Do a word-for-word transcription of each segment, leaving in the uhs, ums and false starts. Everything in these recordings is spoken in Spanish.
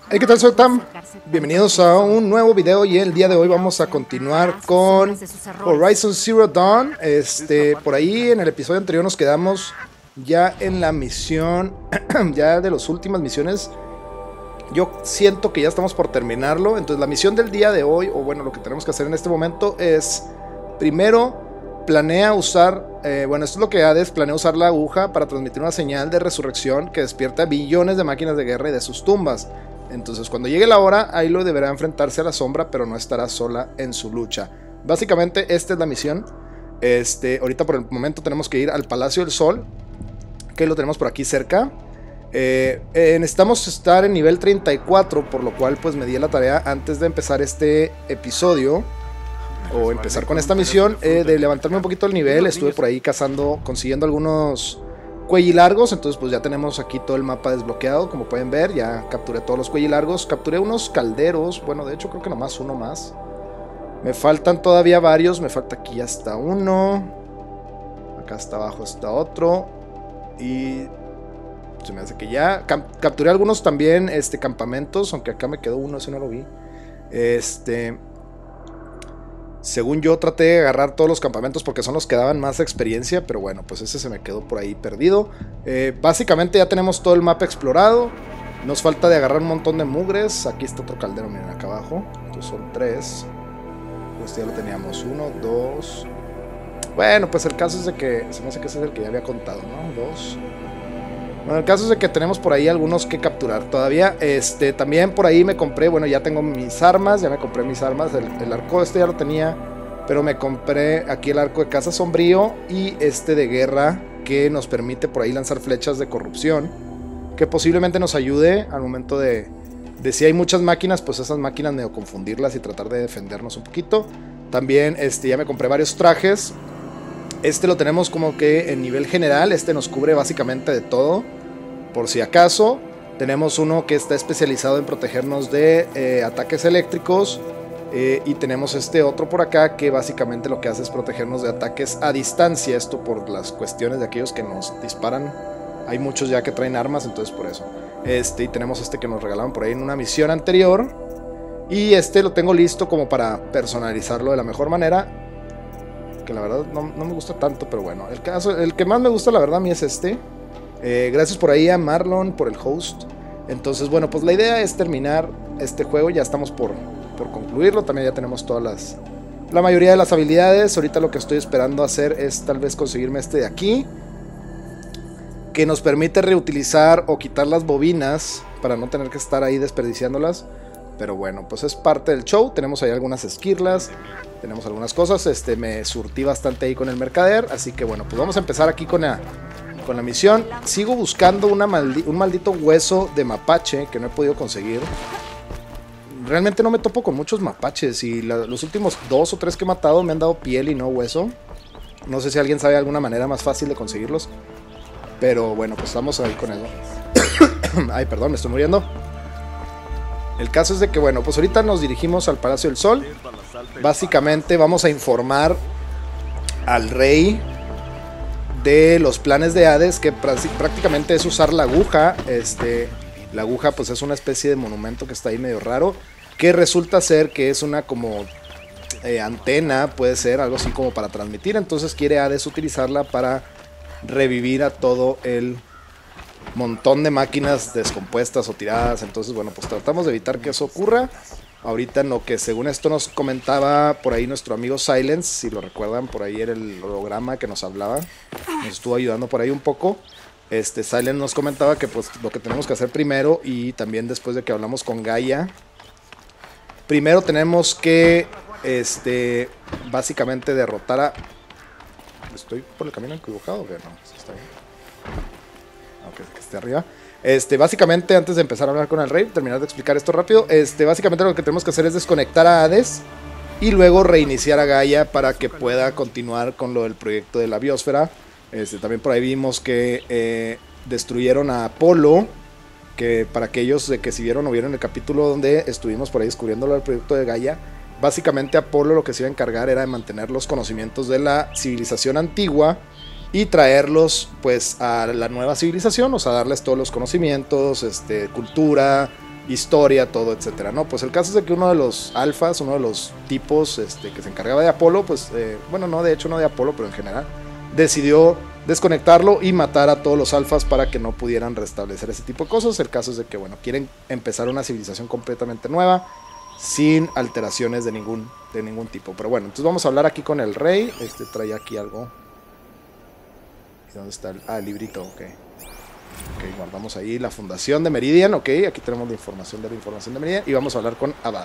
Hey, ¿qué tal? Soy Tam. Bienvenidos a un nuevo video y el día de hoy vamos a continuar con Horizon Zero Dawn. Este, por ahí en el episodio anterior nos quedamos ya en la misión, ya de las últimas misiones. Yo siento que ya estamos por terminarlo. Entonces la misión del día de hoy, o bueno, lo que tenemos que hacer en este momento es, primero, planea usar, eh, bueno, esto es lo que Hades planea usar la aguja para transmitir una señal de resurrección que despierta billones de máquinas de guerra y de sus tumbas. Entonces cuando llegue la hora, Ailo deberá enfrentarse a la sombra, pero no estará sola en su lucha. Básicamente esta es la misión. Este, ahorita por el momento tenemos que ir al Palacio del Sol, que lo tenemos por aquí cerca. Eh, eh, necesitamos estar en nivel treinta y cuatro, por lo cual pues me di la tarea antes de empezar este episodio, o empezar con esta misión, eh, de levantarme un poquito el nivel. Estuve por ahí cazando, consiguiendo algunos cuellilargos. Entonces pues ya tenemos aquí todo el mapa desbloqueado. Como pueden ver, ya capturé todos los cuellilargos. Capturé unos calderos, bueno, de hecho creo que nomás uno más. Me faltan todavía varios, me falta aquí hasta uno. Acá hasta abajo está otro. Y se me hace que ya capturé algunos también, este, campamentos, aunque acá me quedó uno, ese no lo vi. Este... Según yo traté de agarrar todos los campamentos porque son los que daban más experiencia, pero bueno, pues ese se me quedó por ahí perdido. Eh, básicamente ya tenemos todo el mapa explorado. Nos falta de agarrar un montón de mugres. Aquí está otro caldero, miren acá abajo. Estos son tres. Este ya lo teníamos, uno, dos. Bueno, pues el caso es de que se me hace que ese es el que ya había contado, ¿no? Dos. Bueno, el caso es de que tenemos por ahí algunos que capturar todavía. Este, también por ahí me compré, bueno, ya tengo mis armas, ya me compré mis armas. El, el arco este ya lo tenía, pero me compré aquí el arco de caza sombrío y este de guerra, que nos permite por ahí lanzar flechas de corrupción, que posiblemente nos ayude al momento de, de si hay muchas máquinas, pues esas máquinas medio confundirlas y tratar de defendernos un poquito. También este, ya me compré varios trajes. Este lo tenemos como que en nivel general. Este nos cubre básicamente de todo, por si acaso. Tenemos uno que está especializado en protegernos de eh, ataques eléctricos. eh, Y tenemos este otro por acá que básicamente lo que hace es protegernos de ataques a distancia. Esto por las cuestiones de aquellos que nos disparan. Hay muchos ya que traen armas, entonces por eso. Este, y tenemos este que nos regalaron por ahí en una misión anterior. Y este lo tengo listo como para personalizarlo de la mejor manera, que la verdad no, no me gusta tanto, pero bueno, el, caso, el que más me gusta la verdad a mí es este. eh, Gracias por ahí a Marlon por el host. Entonces bueno, pues la idea es terminar este juego. Ya estamos por, por concluirlo. También ya tenemos todas las, la mayoría de las habilidades. Ahorita lo que estoy esperando hacer es tal vez conseguirme este de aquí, que nos permite reutilizar o quitar las bobinas para no tener que estar ahí desperdiciándolas. Pero bueno, pues es parte del show. Tenemos ahí algunas esquirlas, tenemos algunas cosas. Este, me surtí bastante ahí con el mercader. Así que bueno, pues vamos a empezar aquí con la, con la misión. Sigo buscando una maldi un maldito hueso de mapache que no he podido conseguir. Realmente no me topo con muchos mapaches, y la, los últimos dos o tres que he matado me han dado piel y no hueso. No sé si alguien sabe alguna manera más fácil de conseguirlos, pero bueno, pues vamos ahí con él. Ay, perdón, me estoy muriendo. El caso es de que bueno, pues ahorita nos dirigimos al Palacio del Sol. Básicamente vamos a informar al rey de los planes de Hades, que prácticamente es usar la aguja. Este, la aguja pues es una especie de monumento que está ahí medio raro, que resulta ser que es una como eh, antena, puede ser algo así como para transmitir. Entonces quiere Hades utilizarla para revivir a todo el montón de máquinas descompuestas o tiradas. Entonces bueno, pues tratamos de evitar que eso ocurra. Ahorita en lo que según esto nos comentaba por ahí nuestro amigo Silence, si lo recuerdan, por ahí era el holograma que nos hablaba, nos estuvo ayudando por ahí un poco. Este, Silence nos comentaba que pues lo que tenemos que hacer primero, y también después de que hablamos con Gaia, primero tenemos que este, básicamente derrotar a... ¿Estoy por el camino equivocado o qué? No, está bien. Okay, que esté arriba. Este, básicamente, antes de empezar a hablar con el rey, terminar de explicar esto rápido. Este, básicamente lo que tenemos que hacer es desconectar a Hades y luego reiniciar a Gaia para que pueda continuar con lo del proyecto de la biosfera. Este, también por ahí vimos que eh, destruyeron a Apolo, que para aquellos de que si vieron o vieron el capítulo donde estuvimos por ahí descubriendo el proyecto de Gaia, básicamente Apolo lo que se iba a encargar era de mantener los conocimientos de la civilización antigua y traerlos pues a la nueva civilización, o sea, darles todos los conocimientos, este, cultura, historia, todo, etcétera, ¿no? Pues el caso es de que uno de los alfas, uno de los tipos este, que se encargaba de Apolo, pues, eh, bueno, no, de hecho no de Apolo, pero en general, decidió desconectarlo y matar a todos los alfas para que no pudieran restablecer ese tipo de cosas. El caso es de que, bueno, quieren empezar una civilización completamente nueva, sin alteraciones de ningún, de ningún tipo. Pero bueno, entonces vamos a hablar aquí con el rey. Este trae aquí algo. ¿Y dónde está el, ah, el librito? Ok. Ok, guardamos ahí la fundación de Meridian. Ok, aquí tenemos la información de la información de Meridian. Y vamos a hablar con Abad.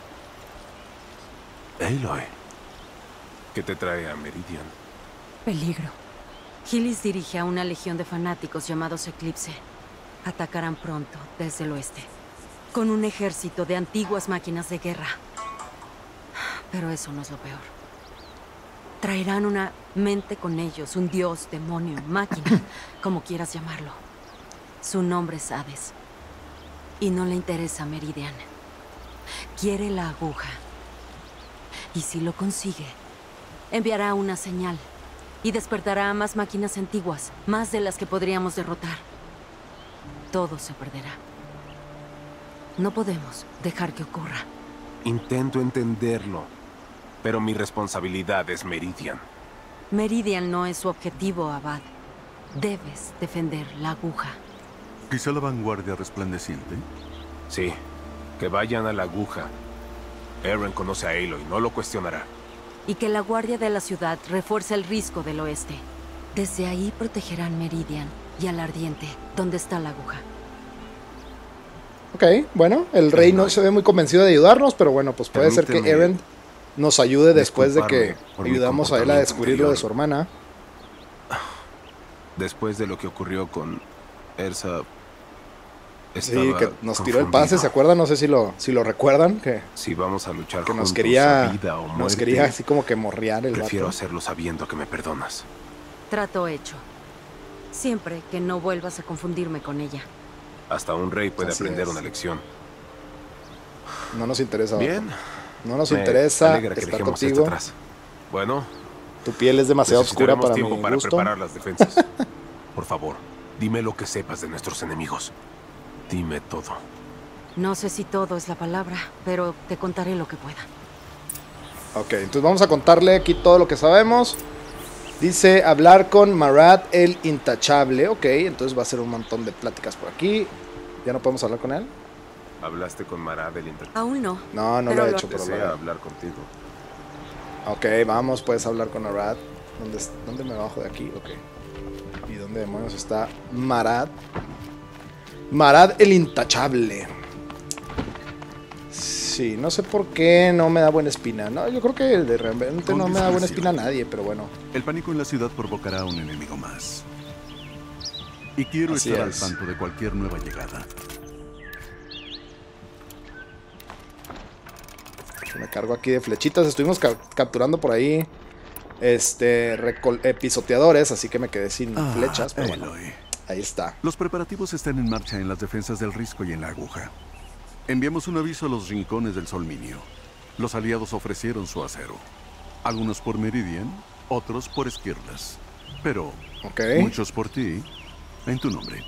Aloy, ¿qué te trae a Meridian? Peligro. Gillis dirige a una legión de fanáticos llamados Eclipse. Atacarán pronto, desde el oeste, con un ejército de antiguas máquinas de guerra. Pero eso no es lo peor. Traerán una mente con ellos, un dios, demonio, máquina, como quieras llamarlo. Su nombre es Hades. Y no le interesa Meridian. Quiere la aguja. Y si lo consigue, enviará una señal y despertará a más máquinas antiguas, más de las que podríamos derrotar. Todo se perderá. No podemos dejar que ocurra. Intento entenderlo, pero mi responsabilidad es Meridian. Meridian no es su objetivo, Abad. Debes defender la aguja. ¿Quizá la vanguardia resplandeciente? Sí, que vayan a la aguja. Eren conoce a Aloy, no lo cuestionará. Y que la guardia de la ciudad refuerce el risco del oeste. Desde ahí protegerán Meridian y al Ardiente, donde está la aguja. Ok, bueno, el rey no se ve muy convencido de ayudarnos, pero bueno, pues puede ser que Eren nos ayude después de que ayudamos a él a descubrir lo de su hermana. Después de lo que ocurrió con Ersa. Sí, que nos tiró el pase, ¿se acuerdan? No sé si lo, si lo recuerdan. Que, si vamos a luchar que nos juntos, quería, a vida o muerte, nos quería así como que morrear el prefiero vato. hacerlo sabiendo que me perdonas. Trato hecho. Siempre que no vuelvas a confundirme con ella. Hasta un rey puede Así aprender es. una lección. No nos interesa. Bien. No nos Me interesa alegra que estar dejemos contigo. esto atrás. Bueno, Tu piel es demasiado oscura para mi tiempo para gusto. preparar las defensas. Por favor, dime lo que sepas de nuestros enemigos. Dime todo. No sé si todo es la palabra, pero te contaré lo que pueda. Ok, entonces vamos a contarle aquí todo lo que sabemos. Dice hablar con Marad el Intachable. Ok, entonces va a ser un montón de pláticas por aquí. ¿Ya no podemos hablar con él? ¿Hablaste con Marad del Inter? Aún no. No, no Pero lo he lo- hecho, pero lo Desea haré. hablar contigo. Ok, vamos, puedes hablar con Marad. ¿Dónde, es- ¿Dónde me bajo de aquí? Ok. ¿Y dónde demonios está Marad? Marad el Intachable. Sí, no sé por qué no me da buena espina. No, yo creo que de repente Con no me da buena discreción. espina a nadie, pero bueno. El pánico en la ciudad provocará a un enemigo más. Y quiero Así estar es. al tanto de cualquier nueva llegada. Me cargo aquí de flechitas. Estuvimos ca- capturando por ahí este recol- eh, pisoteadores, así que me quedé sin Ah, flechas. Pero bueno, Aloy. ahí está. Los preparativos están en marcha en las defensas del Risco y en la aguja. Enviamos un aviso a los rincones del Solminio. Los aliados ofrecieron su acero. Algunos por Meridian, otros por Esquirlas. Pero Ok. muchos por ti, en tu nombre.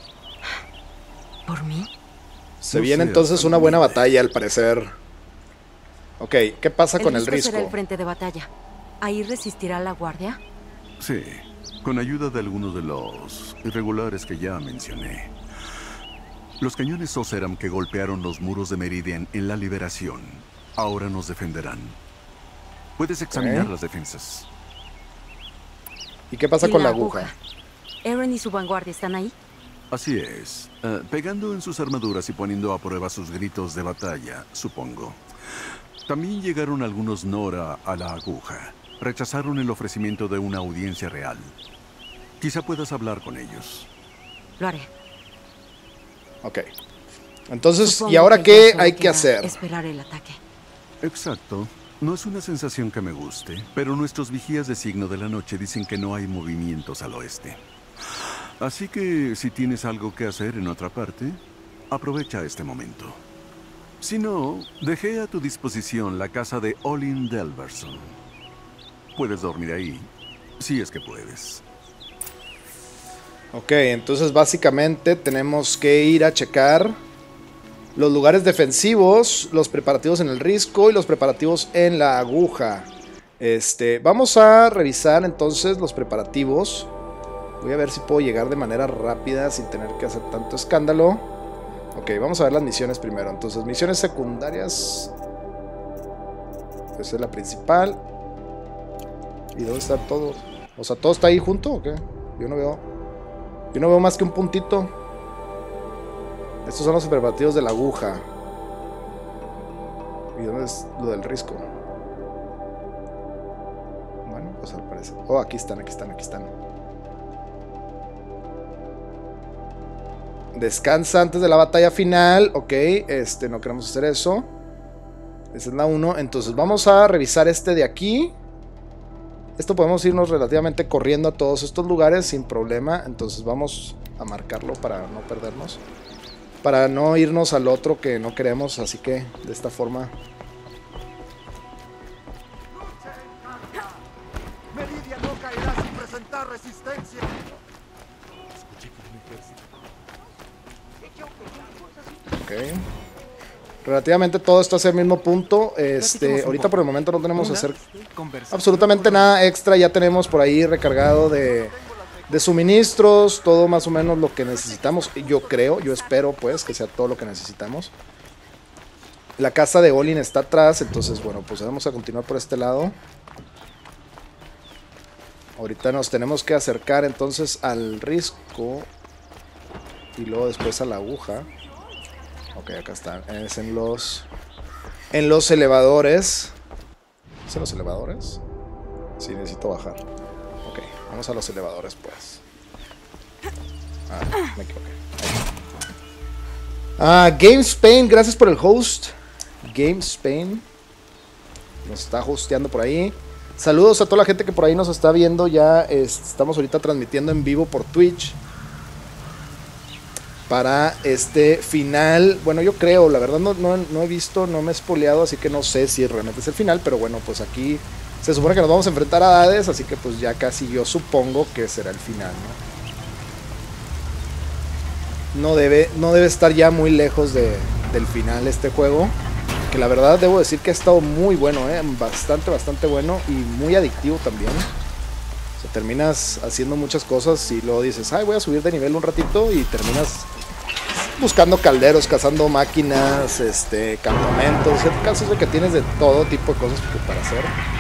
¿Por mí? Se no viene seas entonces tan una buena humilde. batalla, al parecer. Ok, ¿qué pasa con el Risco será risco? el frente de batalla. ¿Ahí resistirá la guardia? Sí, con ayuda de algunos de los irregulares que ya mencioné. Los cañones Oseram que golpearon los muros de Meridian en la liberación ahora nos defenderán. Puedes examinar Ok. las defensas. ¿Y qué pasa ¿Y con la aguja? ¿Eren y su vanguardia están ahí? Así es, eh, pegando en sus armaduras y poniendo a prueba sus gritos de batalla, supongo. También llegaron algunos Nora a la aguja. Rechazaron el ofrecimiento de una audiencia real. Quizá puedas hablar con ellos. Lo haré. Ok. Entonces, Supongo ¿y ahora que qué ya solo hay que queda hacer? Esperar el ataque. Exacto. No es una sensación que me guste, pero nuestros vigías de signo de la noche dicen que no hay movimientos al oeste. Así que si tienes algo que hacer en otra parte, aprovecha este momento. Si no, dejé a tu disposición la casa de Olin Delverson. Puedes dormir ahí, si es que puedes. Ok, entonces básicamente tenemos que ir a checar los lugares defensivos, los preparativos en el risco y los preparativos en la aguja. Este, vamos a revisar entonces los preparativos. Voy a ver si puedo llegar de manera rápida sin tener que hacer tanto escándalo. Ok, vamos a ver las misiones primero. Entonces, misiones secundarias. Esa es la principal. ¿Y dónde está todo? O sea, ¿todo está ahí junto o qué? Yo no veo. Yo no veo más que un puntito. Estos son los preparativos de la aguja. ¿Y dónde es lo del risco? Bueno, pues al parecer. Oh, aquí están, aquí están, aquí están. Descansa antes de la batalla final. Ok, este, no queremos hacer eso. Esa es la uno. Entonces vamos a revisar este de aquí. Esto podemos irnos relativamente corriendo a todos estos lugares sin problema. Entonces vamos a marcarlo para no perdernos. Para no irnos al otro que no queremos. Así que de esta forma. Meridia no caerá sin presentar resistencia. Ok. Relativamente todo esto hacia el mismo punto. Este, ahorita por el momento no tenemos que hacer absolutamente nada extra. Ya tenemos por ahí recargado de, de suministros, todo más o menos lo que necesitamos. Yo creo, yo espero pues que sea todo lo que necesitamos. La casa de Olin está atrás, entonces bueno, pues vamos a continuar por este lado. Ahorita nos tenemos que acercar entonces al risco y luego después a la aguja. Ok, acá están. Es en los... En los elevadores. ¿Es en los elevadores? Sí, necesito bajar. Ok, vamos a los elevadores, pues. Ah, me equivoqué. Ah, Game Spain, gracias por el host. Game Spain. Nos está hosteando por ahí. Saludos a toda la gente que por ahí nos está viendo. Ya estamos ahorita transmitiendo en vivo por Twitch. Para este final, bueno, yo creo, la verdad no, no, no he visto, no me he spoileado, así que no sé si realmente es el final, pero bueno, pues aquí se supone que nos vamos a enfrentar a Hades, así que pues ya casi yo supongo que será el final, ¿no? No debe, no debe estar ya muy lejos de, del final este juego, que la verdad debo decir que ha estado muy bueno, ¿eh? Bastante, bastante bueno y muy adictivo también. O sea, terminas haciendo muchas cosas y luego dices, ay, voy a subir de nivel un ratito y terminas buscando calderos, cazando máquinas, este, campamentos, en casos de que tienes de todo tipo de cosas para hacer.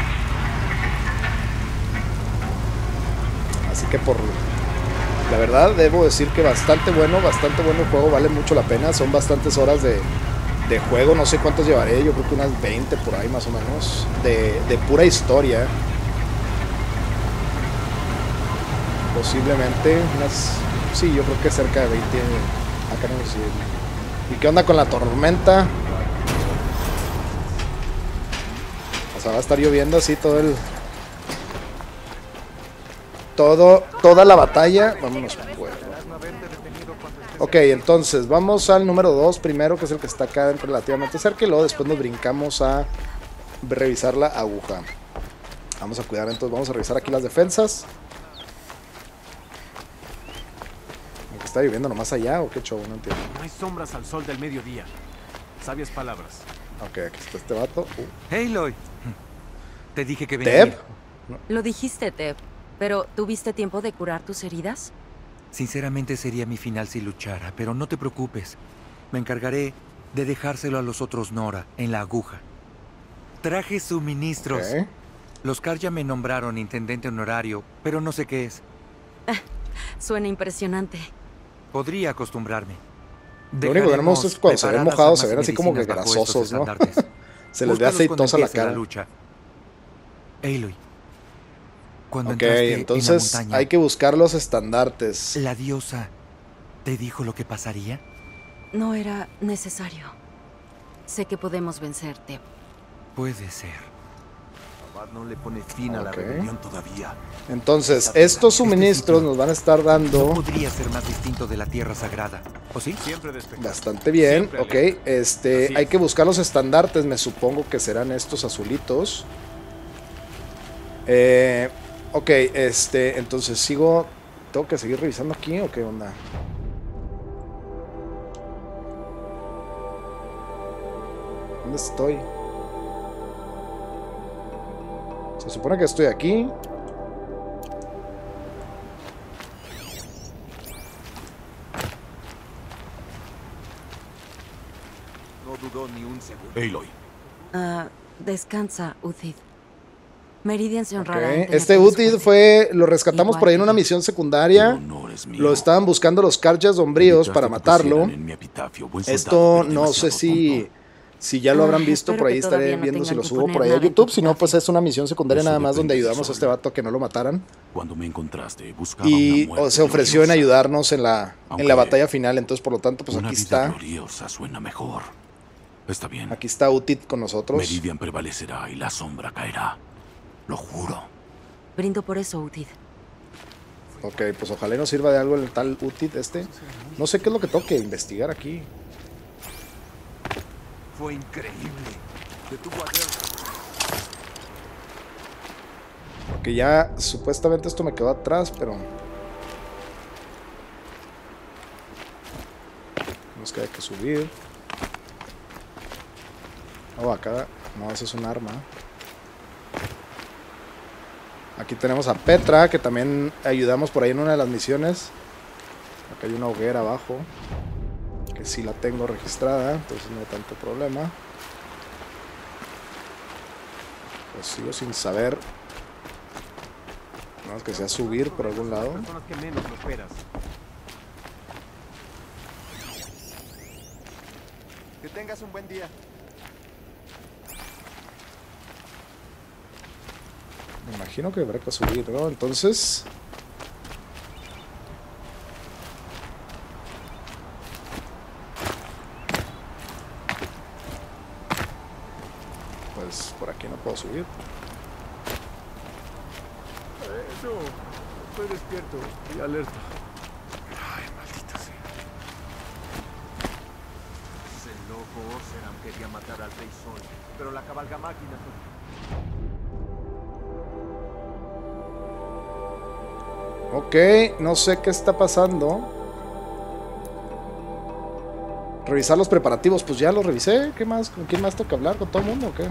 Así que por la verdad debo decir que bastante bueno, bastante bueno el juego, vale mucho la pena, son bastantes horas de, de juego, no sé cuántas llevaré, yo creo que unas veinte por ahí más o menos, de, de pura historia. Posiblemente unas, sí, yo creo que cerca de veinte. Acá no sé. ¿Y qué onda con la tormenta? O sea, va a estar lloviendo así todo el... Todo, toda la batalla. Vámonos, pues. Ok, entonces vamos al número dos primero, que es el que está acá relativamente cerca. Y luego después nos brincamos a revisar la aguja. Vamos a cuidar, entonces vamos a revisar aquí las defensas. ¿Está lloviendo nomás allá o qué show? No entiendo. No hay sombras al sol del mediodía. Sabias palabras. Ok, aquí está este vato. Uh. Hey, Lloyd. Te dije que venía. ¿Teb? No. Lo dijiste, Teb. Pero, ¿tuviste tiempo de curar tus heridas? Sinceramente sería mi final si luchara, pero no te preocupes. Me encargaré de dejárselo a los otros Nora en la aguja. Traje suministros. Okay. Los Karja me nombraron intendente honorario, pero no sé qué es. Ah, suena impresionante. Podría acostumbrarme. Lo único que tenemos es cuando se ven mojados, se ven así como que grasosos, ¿no? Se les ve aceitosa la cara. La Aloy, cuando ok, entonces en montaña, hay que buscar los estandartes. ¿La diosa te dijo lo que pasaría? No era necesario. Sé que podemos vencerte. Puede ser. No le pone fin a okay. la rebelión todavía. Entonces, estos suministros este nos van a estar dando... No podría ser más distinto de la Tierra Sagrada, ¿o sí? Siempre bastante bien, Siempre ok. Este, Así hay es. que buscar los estandartes, me supongo que serán estos azulitos. Eh, ok, este, entonces sigo... ¿Tengo que seguir revisando aquí o qué onda? ¿Dónde estoy? Se supone que estoy aquí. No dudó ni un segundo. Aloy. Ah, descansa, Uthid. Meridian se Ok, honrará en este tenerte Uthid después. fue, lo rescatamos Igual por ahí en que una yo. misión El secundaria. honor es mío. Lo estaban buscando los Karjas sombríos para Evitaste que matarlo. pusieran en mi epitafio, buen soldado, Esto pero no sé demasiado si, tonto. si ya lo habrán Ah, visto, espero por ahí que estaré todavía no viendo si tengan lo que subo poner por ahí a nada en YouTube. tu Si no, pues epitafio. es una misión secundaria Eso nada más donde depende de ayudamos a solo. este vato a que no lo mataran. Cuando me encontraste, buscaba Y una muerte o, se ofreció en gloriosa. ayudarnos en la, en Aunque la batalla final. Entonces, por lo tanto, pues Una aquí vida está. gloriosa suena mejor. Está bien. Aquí está Uthid con nosotros. Meridian prevalecerá y la sombra caerá. Lo juro. Brindo por eso, Uthid. Ok, pues ojalá y nos sirva de algo el tal Uthid este. No sé qué es lo que tengo que investigar aquí. Fue increíble. Detuvo a Derek. Porque ya supuestamente esto me quedó atrás, pero... nos queda que subir. Oh, acá... no, eso es un arma. Aquí tenemos a Petra, que también ayudamos por ahí en una de las misiones. Acá hay una hoguera abajo, que sí la tengo registrada, entonces no hay tanto problema. Pues sigo sin saber. No, es que sea subir por algún lado. Personas que menos lo esperas. Que tengas un buen día. Me imagino que habrá que subir, ¿no? Entonces... pues por aquí no puedo subir. Eh, no, estoy despierto y alerta. Ay, maldita sea. Ese loco Oseram quería matar al Rey Sol, pero la cabalga máquina fue... Ok, no sé qué está pasando. Revisar los preparativos, pues ya los revisé. ¿Qué más? ¿Con quién más tengo que hablar? ¿Con todo el mundo o qué?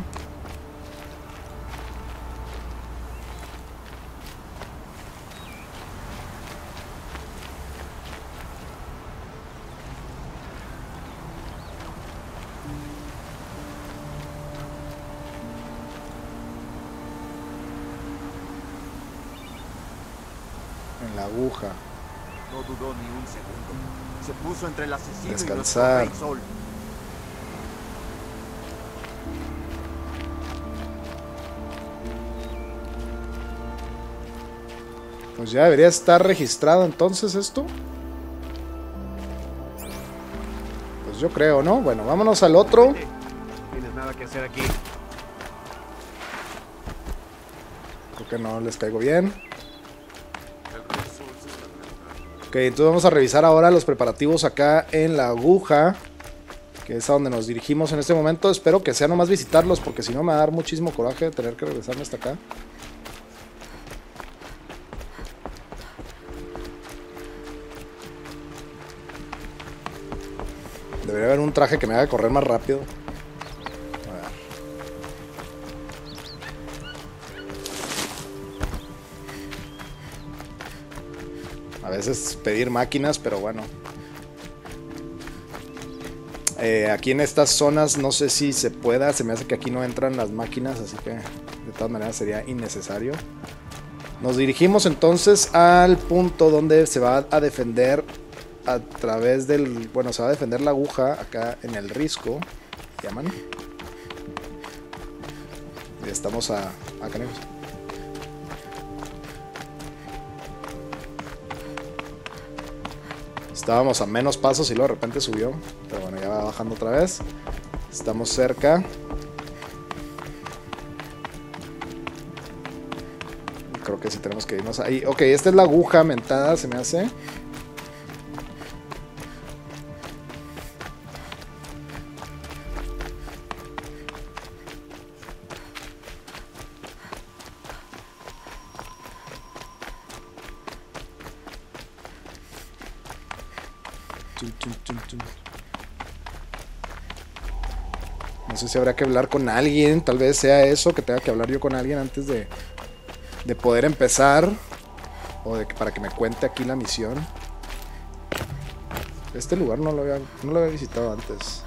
En la aguja. No dudó ni un segundo. Se puso entre el asesino Descansar. y nuestro Rey Sol. Pues ya debería estar registrado entonces esto. Pues yo creo, ¿no? Bueno, vámonos al otro. No tienes nada que hacer aquí. Creo que no les caigo bien. Ok, entonces vamos a revisar ahora los preparativos acá en la aguja, que es a donde nos dirigimos en este momento. Espero que sea nomás visitarlos, porque si no me va a dar muchísimo coraje de tener que regresarme hasta acá. Debería haber un traje que me haga correr más rápido. A ver. A veces pedir máquinas, pero bueno. Eh, aquí en estas zonas no sé si se pueda. Se me hace que aquí no entran las máquinas, así que de todas maneras sería innecesario. Nos dirigimos entonces al punto donde se va a defender a través del... bueno, se va a defender la aguja acá en el risco. ¿Se llaman? Y estamos a... acá lejos. Estábamos a menos pasos y luego de repente subió. Pero bueno, ya va bajando otra vez. Estamos cerca. Creo que sí tenemos que irnos ahí. Ok, esta es la aguja mentada, se me hace. sé si habrá que hablar con alguien. Tal vez sea eso, que tenga que hablar yo con alguien antes de, de poder empezar. O de que, para que me cuente aquí la misión. Este lugar no lo había, no lo había visitado antes.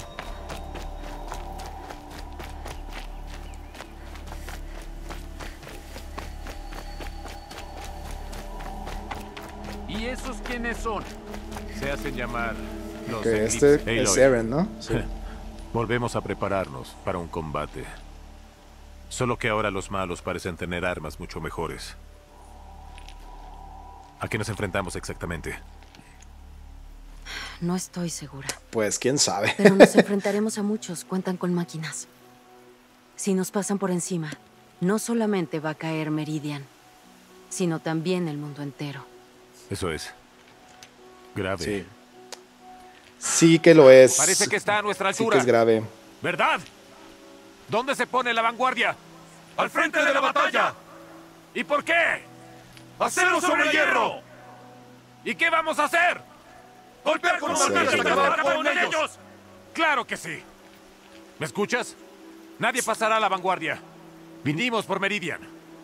¿Y esos quiénes son? Se hacen llamar los Que Eclipse. este es Aloy. Eren, ¿no? Sí. Volvemos a prepararnos para un combate. Solo que ahora los malos parecen tener armas mucho mejores. ¿A qué nos enfrentamos exactamente? No estoy segura. Pues quién sabe. Pero nos enfrentaremos a muchos. Cuentan con máquinas. Si nos pasan por encima, no solamente va a caer Meridian, sino también el mundo entero. Eso es grave. Sí. Sí que lo es. Parece que está a nuestra Sí altura. que es grave. ¿Verdad? ¿Dónde se pone la vanguardia? ¡Al frente de la batalla! ¿Y por qué? ¡Acero sobre hierro! ¿Y qué vamos a hacer? ¡Golpear con Acero mortales sobre hasta acabar hierro. con ellos! ¡Claro que sí! ¿Me escuchas? Nadie pasará a la vanguardia. Vinimos por Meridian.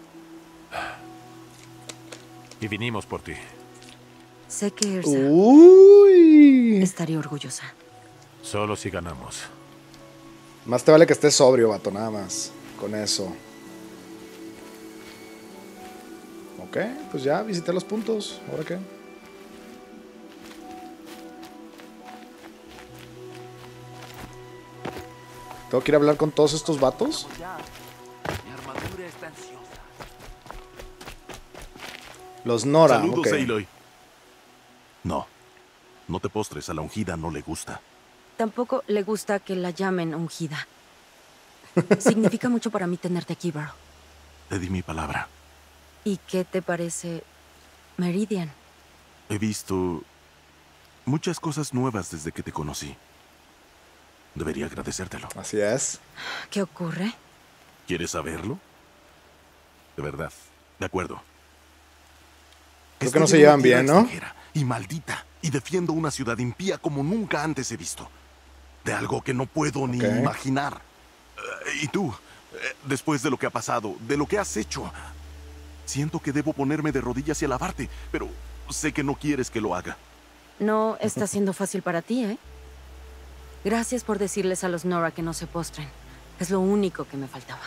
Y vinimos por ti. Sé que Ersa Uy. estaría orgullosa. Solo si ganamos. Más te vale que estés sobrio, vato, nada más. Con eso. Ok, pues ya visité los puntos. ¿Ahora qué? ¿Tengo que ir a hablar con todos estos vatos? Mi armadura está ansiosa. Los Nora. Saludos, ok. Aloy. No, no te postres, a la ungida no le gusta. Tampoco le gusta que la llamen ungida. Significa mucho para mí tenerte aquí, Varl. Te di mi palabra. ¿Y qué te parece Meridian? He visto muchas cosas nuevas desde que te conocí. Debería agradecértelo. Así es. ¿Qué ocurre? ¿Quieres saberlo? De verdad, de acuerdo. Creo que Estoy no se en una llevan tierra bien, ¿no? extranjera y maldita, y defiendo una ciudad impía como nunca antes he visto. De algo que no puedo ni Ok. imaginar. Eh, y tú, eh, después de lo que ha pasado, de lo que has hecho, siento que debo ponerme de rodillas y alabarte, pero sé que no quieres que lo haga. No está siendo fácil para ti, ¿eh? Gracias por decirles a los Nora que no se postren. Es lo único que me faltaba.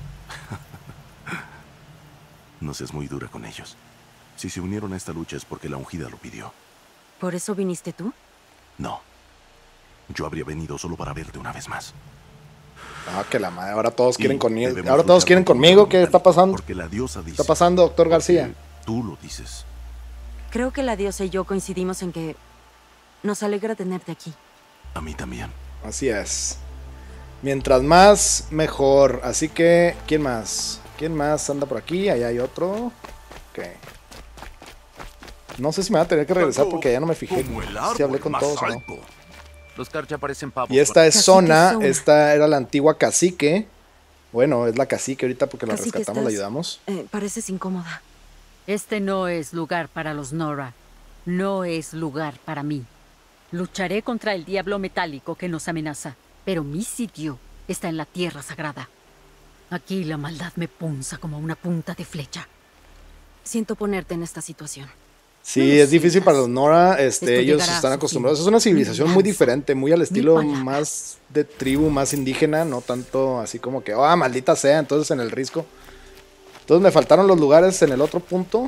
No seas muy dura con ellos. Si se unieron a esta lucha es porque la ungida lo pidió. ¿Por eso viniste tú? No. Yo habría venido solo para verte una vez más. Ah, que la madre. Ahora todos Y quieren conmigo. debemos Ahora todos luchar quieren contra conmigo. un ¿Qué metal, está pasando? Porque la diosa ¿Qué dice. está pasando, doctor García? Porque tú lo dices. Creo que la diosa y yo coincidimos en que nos alegra tenerte aquí. A mí también. Así es. Mientras más, mejor. Así que, ¿quién más? ¿Quién más anda por aquí? Allá hay otro. Ok. No sé si me va a tener que regresar porque ya no me fijé Como el si hablé árbol con más todos o no. alto. Los Karcha parecen pavos. Y esta es Cacique Zona. Zona. Esta era la antigua cacique. Bueno, es la cacique ahorita porque la Cacique, rescatamos, la estás- ayudamos. Eh, pareces incómoda. Este no es lugar para los Nora. No es lugar para mí. Lucharé contra el diablo metálico que nos amenaza, pero mi sitio está en la tierra sagrada. Aquí la maldad me punza como una punta de flecha. Siento ponerte en esta situación. Sí, No lo es difícil sientas. para los Nora. Este, Esto ellos llegará a están su acostumbrados. fin. Es una civilización Mi muy lanza, diferente, muy al estilo palabra. más de tribu, más indígena, no tanto así como que, ah, maldita sea, entonces en el risco. Entonces me faltaron los lugares en el otro punto.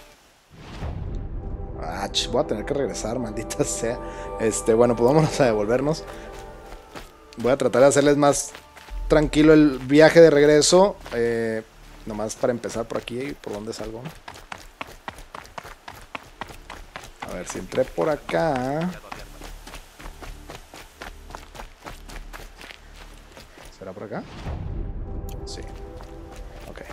Ah, ch, voy a tener que regresar, maldita sea. Este, bueno, pues vámonos a devolvernos. Voy a tratar de hacerles más tranquilo el viaje de regreso. Eh, nomás para empezar por aquí, por donde salgo. A ver, si entré por acá. ¿Será por acá? Sí. Ok.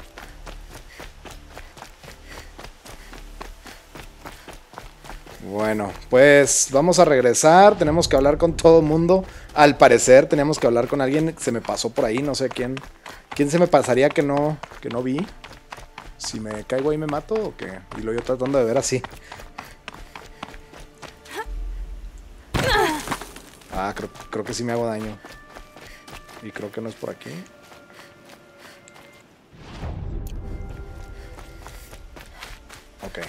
Bueno, pues vamos a regresar. Tenemos que hablar con todo el mundo. Al parecer tenemos que hablar con alguien. Se me pasó por ahí, no sé quién. ¿Quién se me pasaría que no, que no vi? Si me caigo ahí me mato o qué. Y lo yo tratando de ver así. Ah, creo, creo que sí me hago daño. Y creo que no es por aquí. Ok.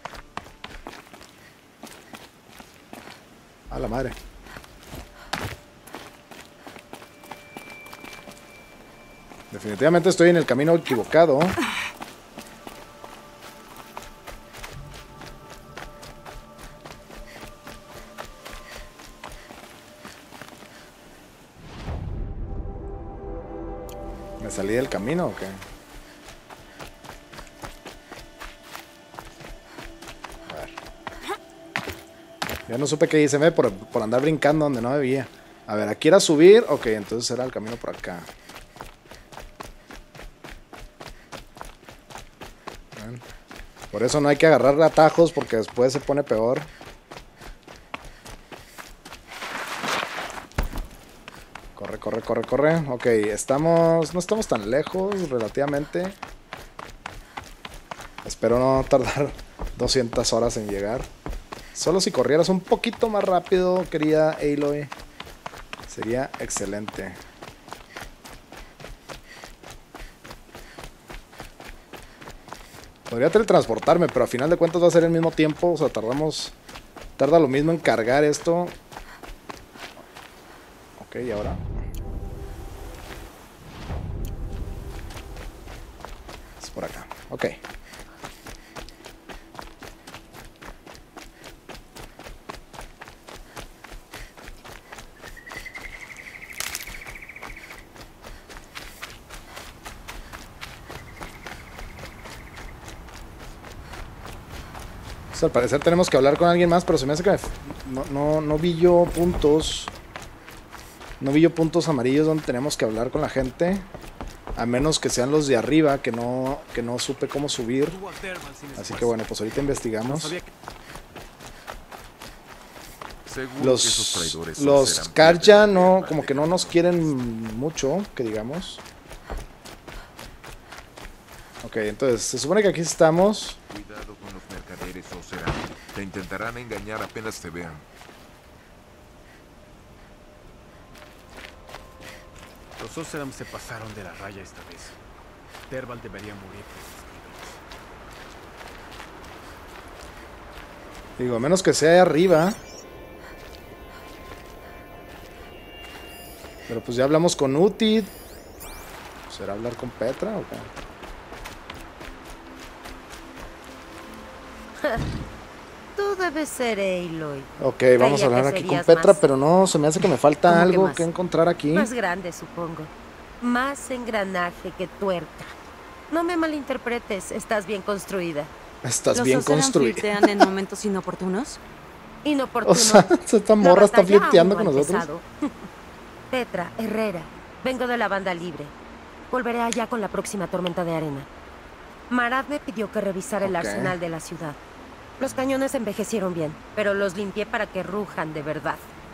A la madre. Definitivamente estoy en el camino equivocado. ¿Me salí del camino o qué? A ver. Ya no supe qué hice, me por, por andar brincando donde no debía. A ver, aquí era subir. Ok, entonces era el camino por acá. Bien. Por eso no hay que agarrar atajos porque después se pone peor. Corre, corre, corre, corre. Ok, estamos... No estamos tan lejos relativamente. Espero no tardar doscientas horas en llegar. Solo si corrieras un poquito más rápido, querida Aloy, sería excelente. Podría teletransportarme, pero a final de cuentas va a ser el mismo tiempo. O sea, tardamos... Tarda lo mismo en cargar esto. Ok, y ahora... Es por acá. Ok. Al parecer tenemos que hablar con alguien más, pero se me hace que me no, no, no vi yo puntos. No vi yo puntos amarillos donde tenemos que hablar con la gente. A menos que sean los de arriba, que no, que no supe cómo subir. Así que bueno, pues ahorita investigamos. Los, los Karja no, como que no nos quieren mucho, que digamos. Ok, entonces se supone que aquí estamos. Cuidado con los mercaderes Oseram. Te intentarán engañar apenas te vean. Los Oseram se pasaron de la raya esta vez. Derval debería morir por sus crímenes. Digo, a menos que sea ahí arriba. Pero pues ya hablamos con Uti. ¿Será hablar con Petra o qué? Tú debes ser Aloy. Ok, vamos a hablar aquí con Petra, pero no, se me hace que me falta algo que encontrar aquí. Más grande, supongo. Más engranaje que tuerca. No me malinterpretes, estás bien construida. Estás bien construida. ¿Los flirtean en momentos inoportunos? Inoportuno. O sea, esta morra está flirteando con nosotros. Petra, Herrera, vengo de la banda libre. Volveré allá con la próxima tormenta de arena. Marad me pidió que revisara el Ok. arsenal de la ciudad. Los cañones envejecieron bien, pero los limpié para que rujan de verdad.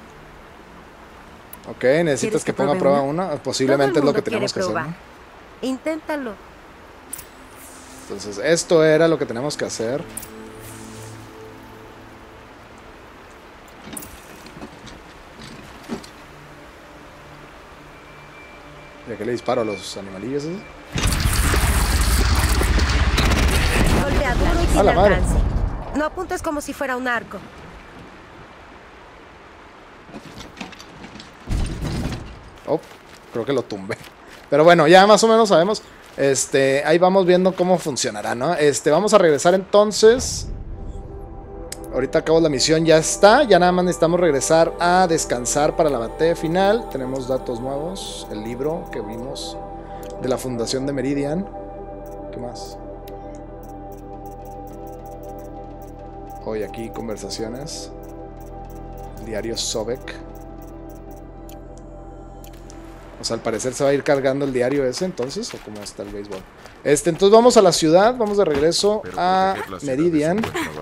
Ok, necesitas que, que ponga a prueba una. una. Posiblemente es lo que tenemos que hacer, ¿no? Inténtalo. Entonces, esto era lo que tenemos que hacer. ¿Y a qué le disparo a los animalillos esos? Golpea duro y A sin la madre. alcance. No apuntes como si fuera un arco. Oh, creo que lo tumbé. Pero bueno, ya más o menos sabemos. Este, ahí vamos viendo cómo funcionará, ¿no? Este, vamos a regresar entonces. Ahorita acabo la misión, ya está. Ya nada más necesitamos regresar a descansar para la batalla final. Tenemos datos nuevos. El libro que vimos de la fundación de Meridian. ¿Qué más? Hoy aquí conversaciones. El diario Sobek. O sea, al parecer se va a ir cargando el diario ese entonces. ¿O cómo está el béisbol? Este, entonces vamos a la ciudad. Vamos de regreso a Meridian.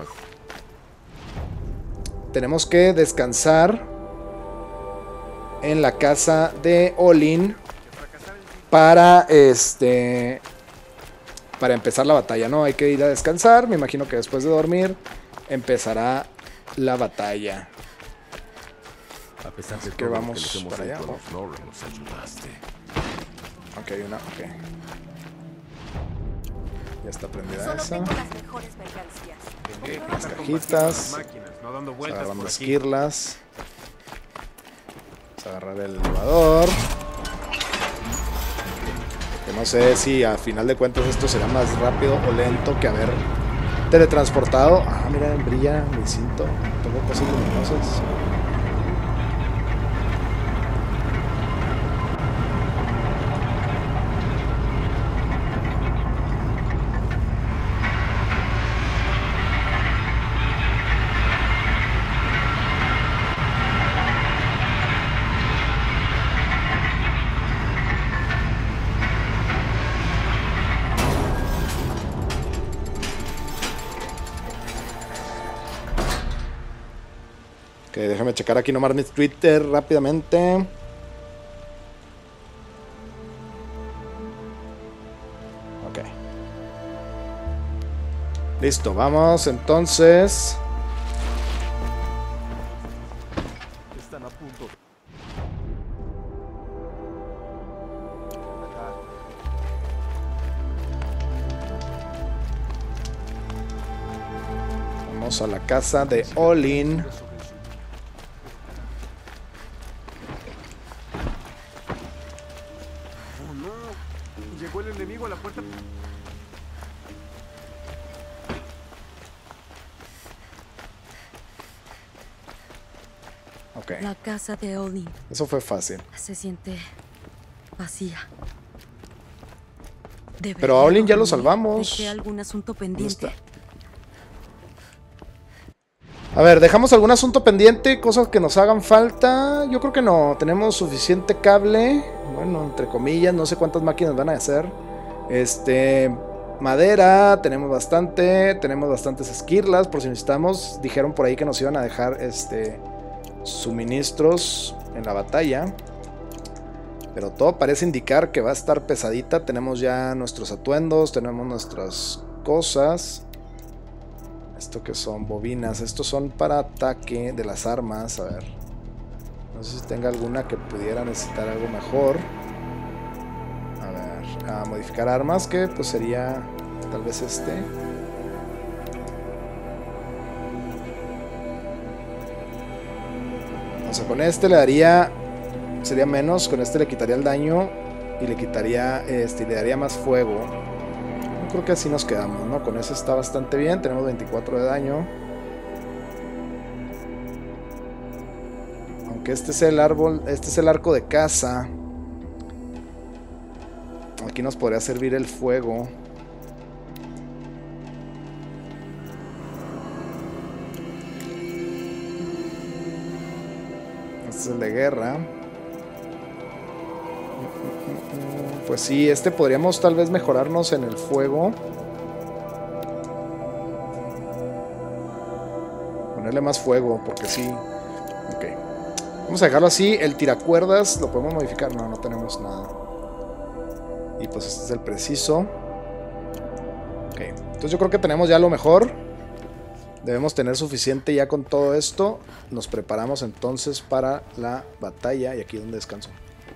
Tenemos que descansar en la casa de Olin para este para empezar la batalla, ¿no? Hay que ir a descansar. Me imagino que después de dormir empezará la batalla. pesar Así de que todo lo vamos les hemos para allá, hecho a ¿no? los Nora, nos ayudaste. Ok, una, ok. Ya está prendida Solo esa. tengo las mejores mercancías. Tendré que Las estar cajitas. combatiendo las máquinas, no dando vueltas Agarrando por aquí. esquirlas. Vamos a agarrar el elevador. Que no sé si a final de cuentas esto será más rápido o lento que haber teletransportado. Ah, mira, brilla mi cinto. Tengo cosas luminosas. Ok, déjame checar aquí nomás mi Twitter rápidamente. Ok. Listo, vamos entonces. Están a punto. Vamos a la casa de Olin. Oh, no. Llegó el enemigo a la puerta. Ok, La casa de Olin eso fue fácil. se siente vacía. Debería Pero a Olin ya lo dormir. salvamos. Dejé algún asunto pendiente. está? A ver, dejamos algún asunto pendiente, cosas que nos hagan falta. Yo creo que no, tenemos suficiente cable. Bueno, entre comillas, no sé cuántas máquinas van a hacer. Este, madera, tenemos bastante. Tenemos bastantes esquirlas, por si necesitamos. Dijeron por ahí que nos iban a dejar este suministros en la batalla. Pero todo parece indicar que va a estar pesadita. Tenemos ya nuestros atuendos, tenemos nuestras cosas. Esto que son bobinas, estos son para ataque de las armas. A ver, no sé si tenga alguna que pudiera necesitar algo mejor. A ver, a modificar armas, que pues sería tal vez este. O sea, con este le daría, sería menos, con este le quitaría el daño y le quitaría, este, le daría más fuego. Creo que así nos quedamos, ¿no? Con eso está bastante bien. Tenemos veinticuatro de daño. Aunque este es el árbol, este es el arco de caza. Aquí nos podría servir el fuego. Este es el de guerra. Pues sí, este podríamos tal vez mejorarnos en el fuego. Ponerle más fuego, porque sí. Ok. Vamos a dejarlo así. El tiracuerdas, ¿lo podemos modificar? No, no tenemos nada. Y pues este es el preciso. Ok. Entonces yo creo que tenemos ya lo mejor. Debemos tener suficiente ya con todo esto. Nos preparamos entonces para la batalla. Y aquí es donde descanso.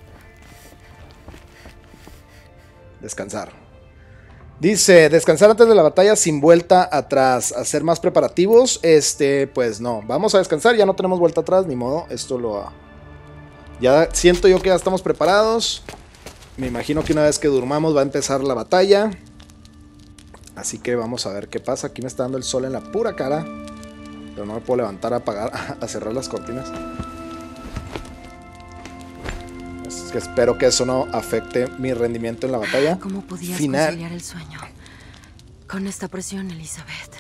Descansar. Dice, descansar antes de la batalla sin vuelta atrás. Hacer más preparativos. Este, pues no. Vamos a descansar. Ya no tenemos vuelta atrás. Ni modo. Esto lo... Ya siento yo que ya estamos preparados. Me imagino que una vez que durmamos va a empezar la batalla. Así que vamos a ver qué pasa. Aquí me está dando el sol en la pura cara. Pero no me puedo levantar a apagar, a cerrar las cortinas. Es que espero que eso no afecte mi rendimiento en la batalla. ¿Cómo podías final. conciliar el sueño con esta presión, Elizabeth?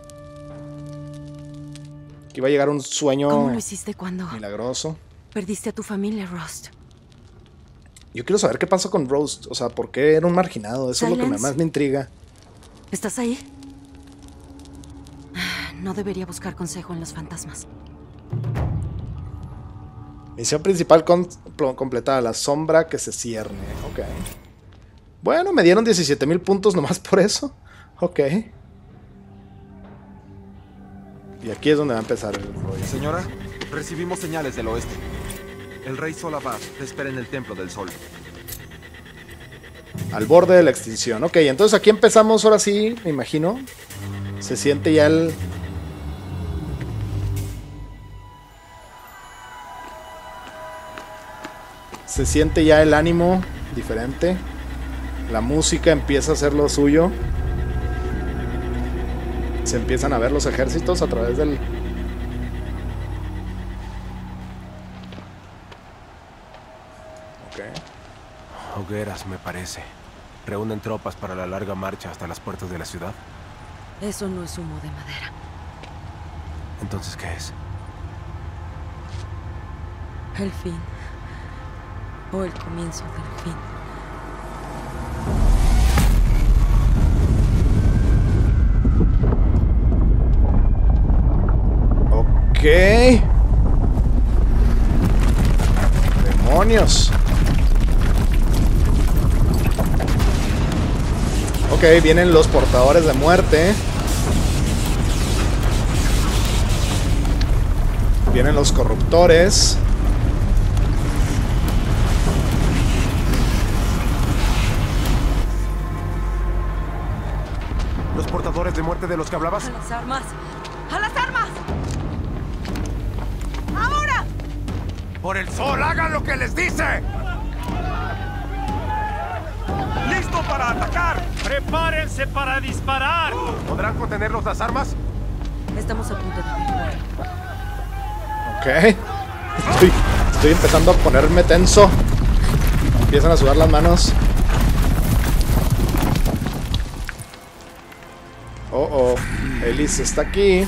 Aquí va a llegar un sueño ¿Cómo lo hiciste cuando milagroso. perdiste a tu familia, Rost? Yo quiero saber qué pasó con Rost. O sea, ¿por qué era un marginado? Eso Silence. es lo que más me intriga. ¿Estás ahí? No debería buscar consejo en los fantasmas. Misión principal con, completada. La sombra que se cierne. Ok. Bueno, me dieron diecisiete mil puntos nomás por eso. Ok. Y aquí es donde va a empezar el rollo. Señora, recibimos señales del oeste. El rey Solabad te espera en el Templo del Sol. Al borde de la extinción. Ok, entonces aquí empezamos ahora sí, me imagino. Se siente ya el... Se siente ya el ánimo diferente. La música empieza a hacer lo suyo. Se empiezan a ver los ejércitos a través del... Ok. Hogueras, me parece. ¿Reúnen tropas para la larga marcha hasta las puertas de la ciudad? Eso no es humo de madera. ¿Entonces qué es? El fin. O el comienzo del fin. Ok. Demonios. Ok, vienen los portadores de muerte. Vienen los corruptores. ¿Los portadores de muerte de los que hablabas? ¡A las armas! ¡A las armas! ¡Ahora! ¡Por el sol, hagan lo que les dice! ¡Listo para atacar! ¡Prepárense para disparar! ¿Podrán contenerlos las armas? Estamos a punto de averiguar. Ok. Estoy, estoy empezando a ponerme tenso. Empiezan a sudar las manos. Oh, oh. Ellis está aquí.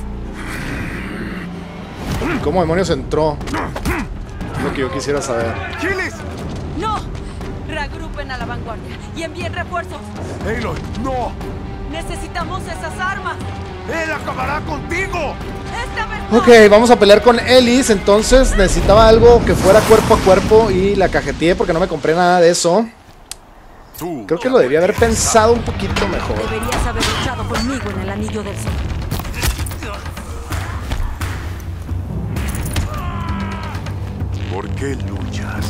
¿Cómo demonios entró? Es lo que yo quisiera saber. ¡Achilles! ¡No! Reagrupen a la vanguardia y envíen refuerzos. ¡Aloy, no! ¡Necesitamos esas armas! ¡Él acabará contigo! ¡Esta vez no! Ok, vamos a pelear con Ellis. Entonces necesitaba algo que fuera cuerpo a cuerpo y la cajeteé porque no me compré nada de eso. Creo que lo debía haber pensado un poquito mejor. Deberías haber luchado conmigo en el Anillo del Sol. ¿Por qué luchas?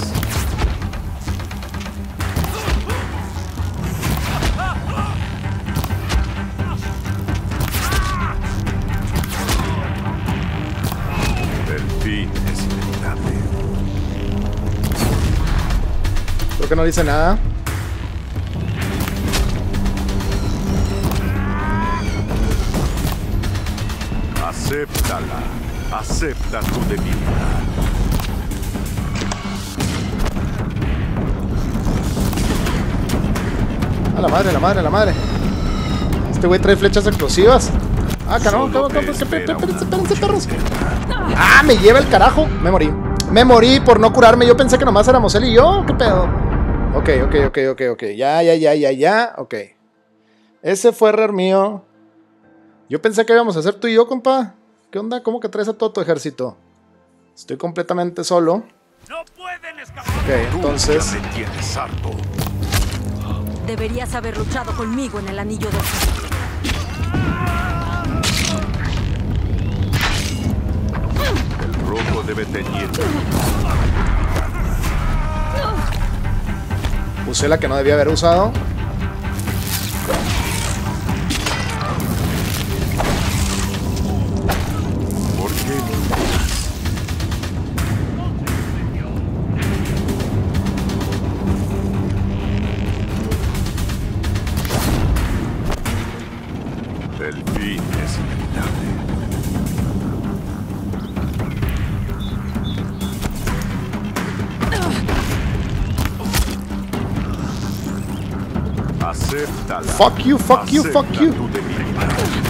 El fin es inevitable. Creo que no dice nada. Acéptala. Acepta tu debilidad. A la madre, la madre, la madre. Este güey trae flechas explosivas. Ah, caramba, caramba, espérense, espérense, perros. Ah, me lleva el carajo. Me morí. Me morí por no curarme. Yo pensé que nomás éramos él y yo. ¿Qué pedo? Ok, ok, ok, ok, ok. Ya, ya, ya, ya, ya. Ok. Ese fue error mío. Yo pensé que íbamos a hacer tú y yo, compa. ¿Qué onda? ¿Cómo que traes a todo tu ejército? Estoy completamente solo. ¡No pueden escapar! Ok, entonces... Tú ya me tienes harto. Deberías haber luchado conmigo en el Anillo del Sol. El rojo debe teñir. Usé la que no debía haber usado. ¿Por qué luchas? El fin es inevitable. Acéptala. Fuck you, fuck you, fuck Acepta you. tu debilidad.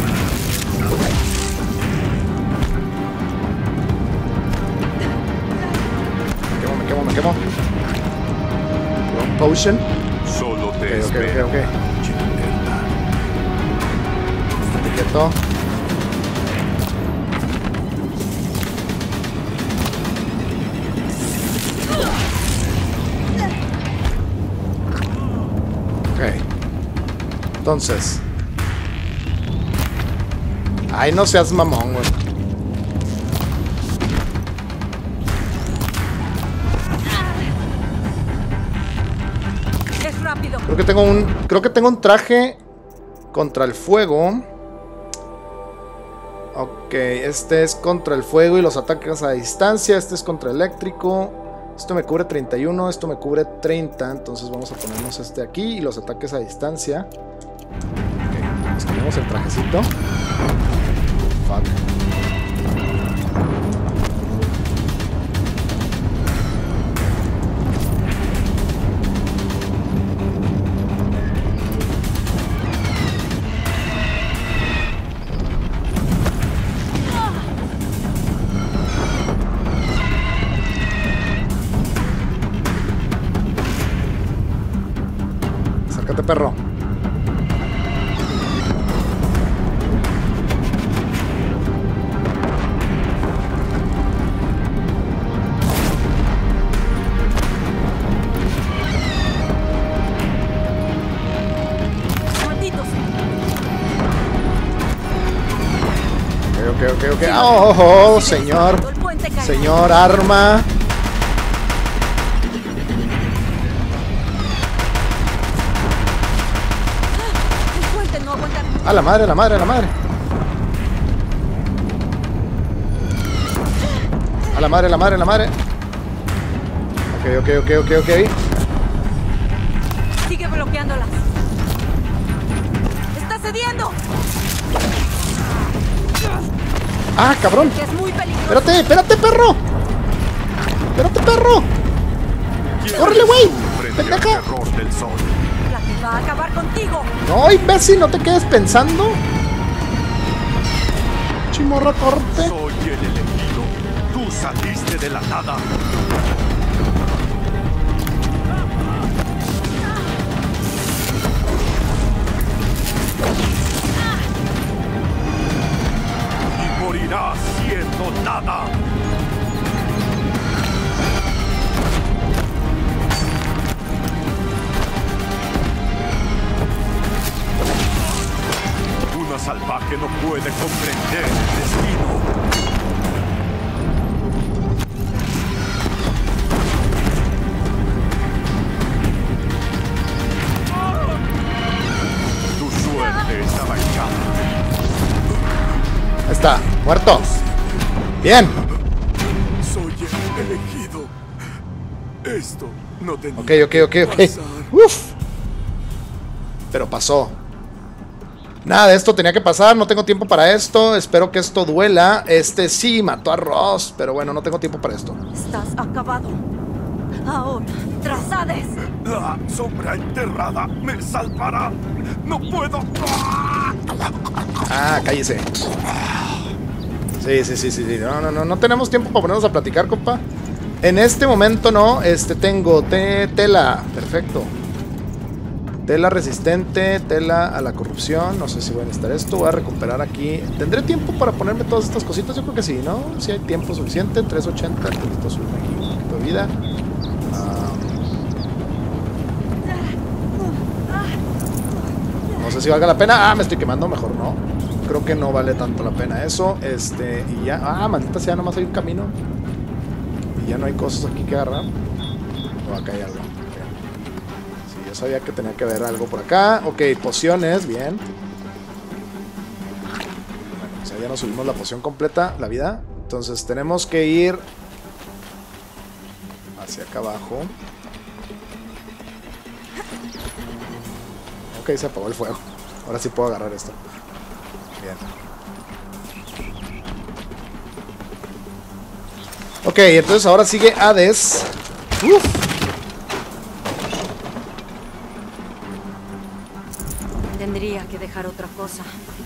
Me quemo, me quemo, me quemo. Wrong potion. Solo te Ok, ok, espero. ok, ok. Estate quieto. Ok. Entonces. Ay, no seas mamón, güey. rápido. Creo que tengo un, creo que tengo un traje contra el fuego. Ok, este es contra el fuego y los ataques a distancia. Este es contra eléctrico. Esto me cubre treinta y uno, esto me cubre treinta. Entonces vamos a ponernos este aquí y los ataques a distancia. Ok, nos ponemos el trajecito. Fuck. Acércate, perro. Ok, ok, ok, ok. Oh, oh, oh, señor. Señor arma. A la madre, a la madre, a la madre. A la madre, a la madre, a la madre. Ok, ok, ok, ok, ok. Sigue bloqueándolas. ¡Está cediendo! Ah, cabrón. Es muy peligroso. Espérate, espérate, perro. Espérate, perro. ¡Córrele, güey! ¡Pendeja! La que va a acabar contigo. No, imbécil, no te quedes pensando. Chimorra, corte. Soy el elegido. Tú saliste de la nada. Y morirás siendo nada. Una salvaje no puede comprender el destino. Tu suerte estaba echada. Ahí está, muerto. Bien. Soy el elegido. Esto no tenía Ok, ok, ok, ok. Uf. Pero pasó. Nada de esto tenía que pasar, no tengo tiempo para esto. Espero que esto duela. Este sí mató a Ross, pero bueno, no tengo tiempo para esto. Estás acabado. Ahora, tras Hades. La sombra enterrada me salvará. No puedo. Ah, cállese. Sí, sí, sí, sí, sí. No, no, no, no tenemos tiempo para ponernos a platicar, compa. En este momento no, este tengo te tela, perfecto. Tela resistente, tela a la corrupción. No sé si voy a necesitar esto. Voy a recuperar aquí. ¿Tendré tiempo para ponerme todas estas cositas? Yo creo que sí, ¿no? Si hay tiempo suficiente. trescientos ochenta. Necesito subir aquí un poquito de vida. Um, no sé si valga la pena. Ah, me estoy quemando. Mejor no. Creo que no vale tanto la pena eso. Este, y ya. Ah, maldita sea, nomás hay un camino. Y ya no hay cosas aquí que agarrar. O acá hay algo. Yo sabía que tenía que haber algo por acá. Ok, pociones, bien. Bueno, o sea, ya nos subimos la poción completa, la vida. Entonces tenemos que ir hacia acá abajo. Ok, se apagó el fuego. Ahora sí puedo agarrar esto. Bien. Ok, entonces ahora sigue Hades. Uf. Tendría que dejar otra cosa.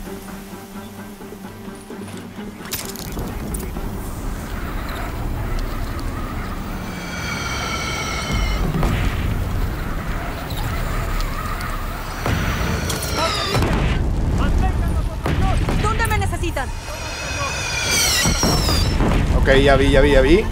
¿Dónde me necesitan? Ok, ya vi, ya vi, ya vi.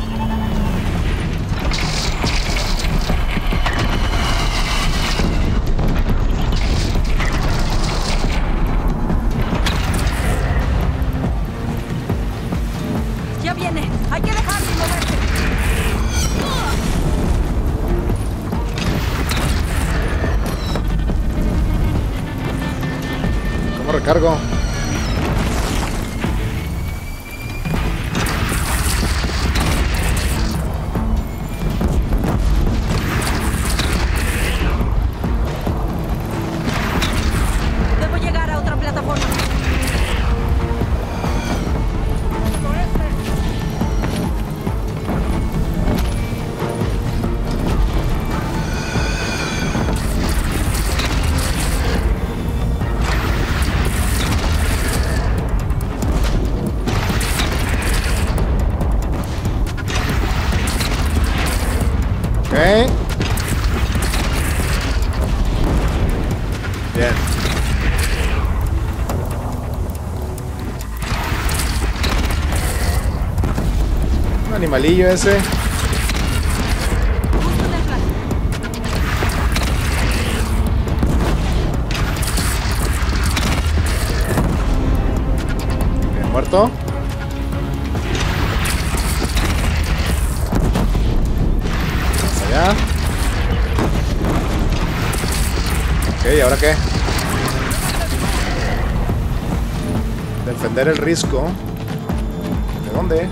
Ya viene. Hay que dejarlo moverse. No recargo. Debo llegar a otra plataforma. Ok. Bien. Un animalillo ese. Bien, muerto. Ya. Ok, ¿y ahora qué? Defender el risco. ¿De dónde?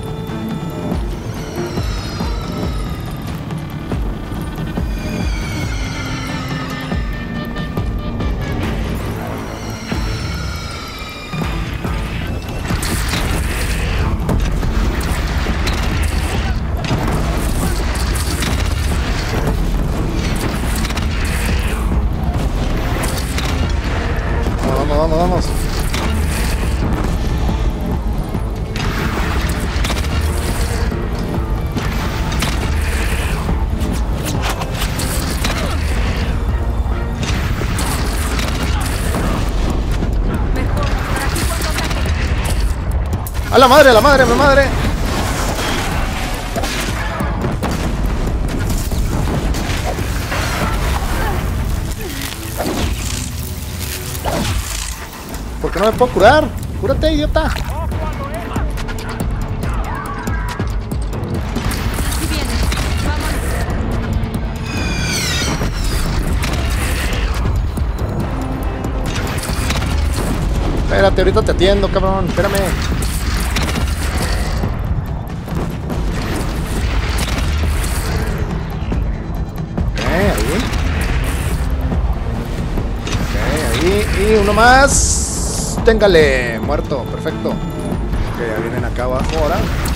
Vamos, vamos. ¡A la madre, a la madre, a la madre! ¿Por qué no me puedo curar? ¡Cúrate, idiota! Espérate, ahorita te atiendo, cabrón. Espérame. Ok, ahí. Ok, ahí. Y uno más. Téngale, muerto, perfecto. Ok, ya vienen acá abajo ahora.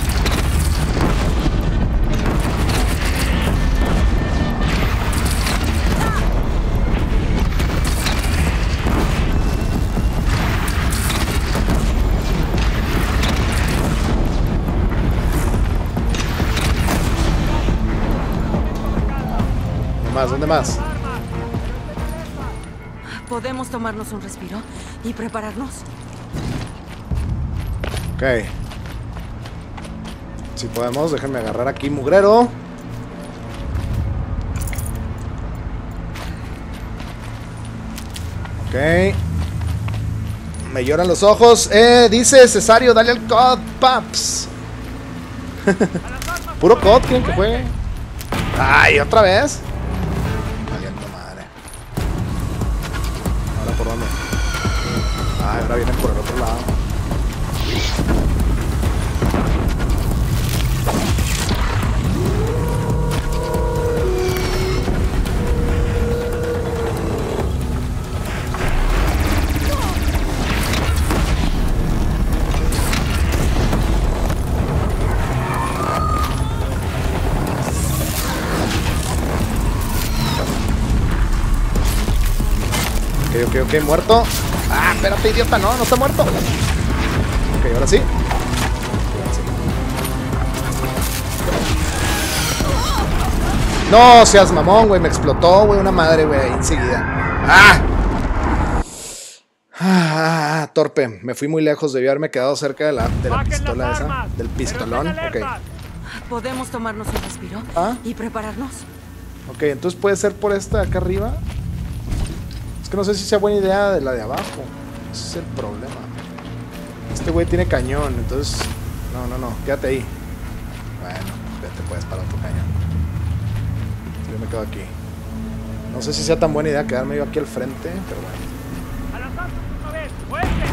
¿Dónde más? ¿Dónde más? ¿Podemos tomarnos un respiro y prepararnos? Ok. Si podemos, déjenme agarrar aquí mugrero. Ok. Me lloran los ojos. Eh, dice Cesario, dale al C O D, paps. Puro C O D, ¿quieren que juegue? Ay, otra vez. ¿Por dónde? Ah, ahora vienen por el otro lado. Ok, ok, ok, muerto. Ah, espérate, idiota, no, no está muerto. Ok, ahora sí. Ahora sí. No seas mamón, güey, me explotó, güey, una madre, güey, enseguida. ¡Ah! Ah, torpe, me fui muy lejos, debí haberme quedado cerca de la, de la pistola esa, del pistolón. Ok. ¿Podemos tomarnos un respiro ¿Ah? y prepararnos? Ok, entonces puede ser por esta de acá arriba. Es que no sé si sea buena idea de la de abajo. Ese es el problema. Este güey tiene cañón, entonces... No, no, no, quédate ahí. Bueno, vete pues para otro cañón. Yo me quedo aquí. No sé si sea tan buena idea quedarme yo aquí al frente, pero bueno.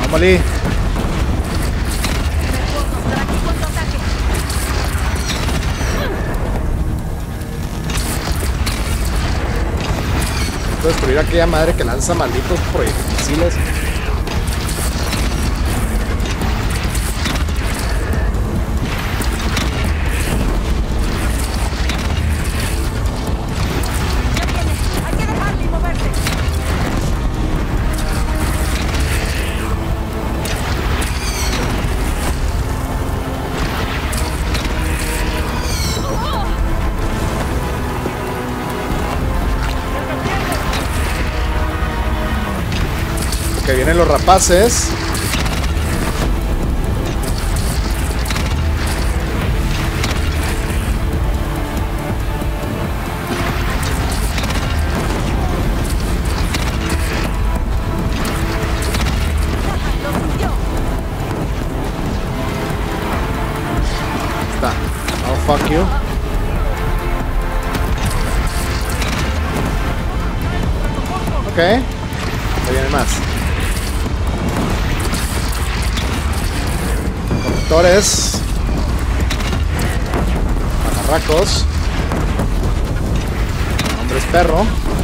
Vámonos. Destruir a aquella madre que lanza malditos proyectiles. Que vienen los rapaces. Está. Oh, fuck you. Ok. Ahí vienen más. Conductores. Pajarracos. Hombres perro.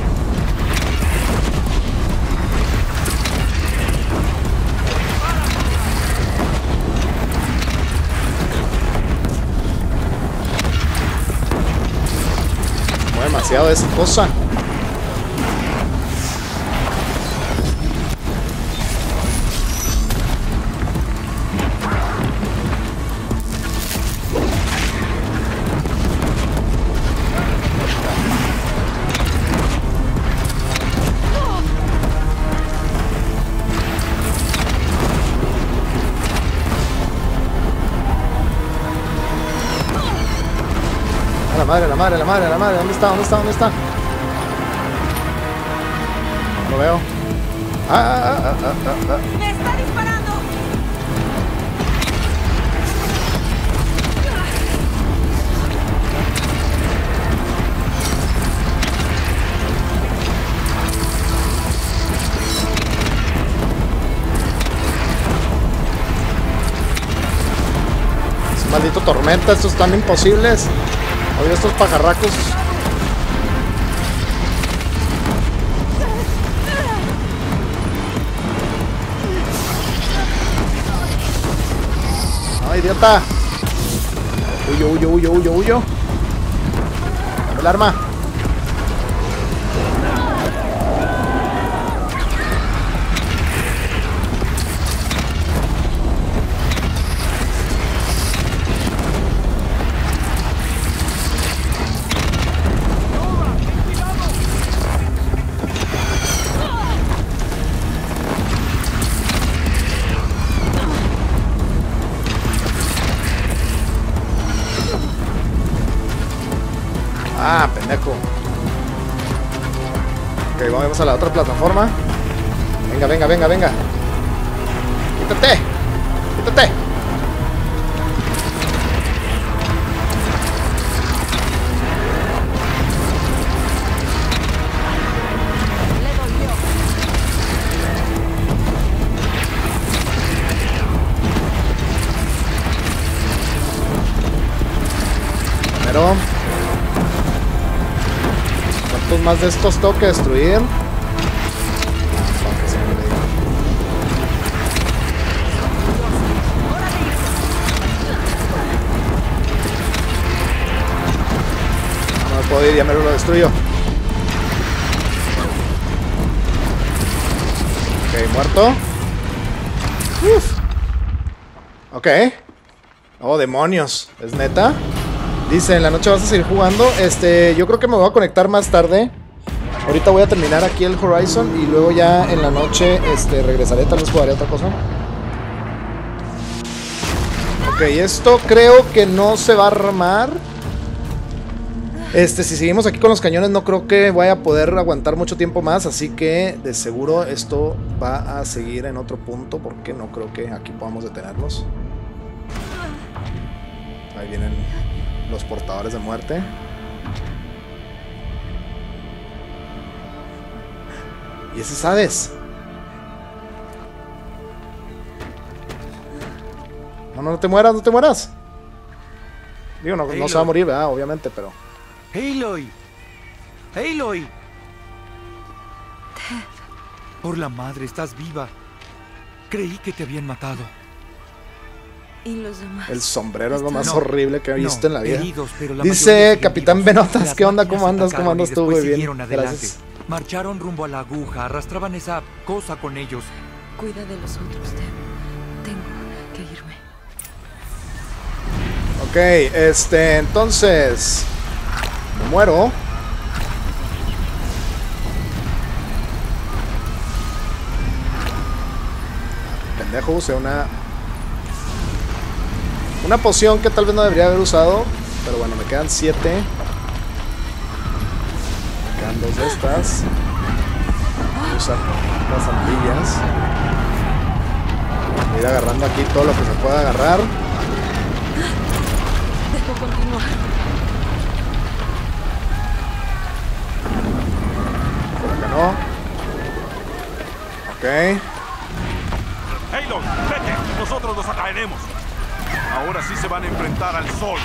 No demasiado de esa cosa. La madre, la madre, la madre, la madre, ¿dónde está? ¿Dónde está? ¿Dónde está? No lo veo. Ah, ah, ah, ah, ah, ah. ¡Me está disparando! Es un maldito tormenta, estos están imposibles. Oye, estos pajarracos. ¡No, idiota! Huyo, huyo, huyo, huyo, huyo. Dame el arma. Ah, pendejo. Ok, vamos a la otra plataforma. Venga, venga, venga, venga. Quítate. Quítate. Primero. ¿Cuántos más de estos tengo que destruir? No me puedo ir, ya me lo destruyo. Ok, muerto. Uf. Ok. Oh, demonios. ¿Es neta? Dice, en la noche vas a seguir jugando. Este, yo creo que me voy a conectar más tarde. Ahorita voy a terminar aquí el Horizon y luego ya en la noche este, regresaré, tal vez jugaré otra cosa. Ok, esto creo que no se va a armar. Este, si seguimos aquí con los cañones no creo que vaya a poder aguantar mucho tiempo más. Así que de seguro esto va a seguir en otro punto porque no creo que aquí podamos detenernos. Ahí vienen los portadores de muerte. Y ese es Hades. No, no te mueras, no te mueras. Digo, no, no se va a morir, ¿verdad? Obviamente, pero... ¡Aloy! ¡Aloy! Por la madre, estás viva. Creí que te habían matado. ¿Y los demás? El sombrero es lo más no, horrible que he visto no, en la vida. heridos, pero la Dice Capitán Benotas, ¿qué onda? ¿Cómo andas? ¿Cómo andas tú? Muy bien. Gracias. Marcharon rumbo a la aguja, arrastraban esa cosa con ellos. Cuida de los otros, Deb. Tengo que irme. Ok, este, entonces... Me muero. Pendejo, usé una... Una poción que tal vez no debería haber usado. Pero bueno, me quedan siete. Me quedan dos de estas. Voy a usar las antillas. Voy a ir agarrando aquí todo lo que se pueda agarrar. Dejo continuar. Por acá no. Ok. Aloy, vete. Nosotros los atraeremos. Ahora sí se van a enfrentar al sol.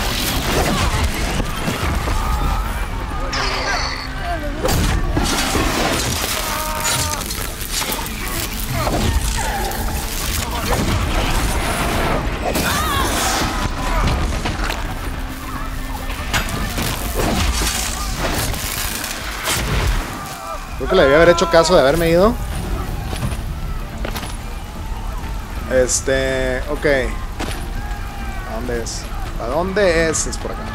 Creo que le debía haber hecho caso de haberme ido. Este... Ok. ¿A dónde es? ¿A dónde es? Es por acá.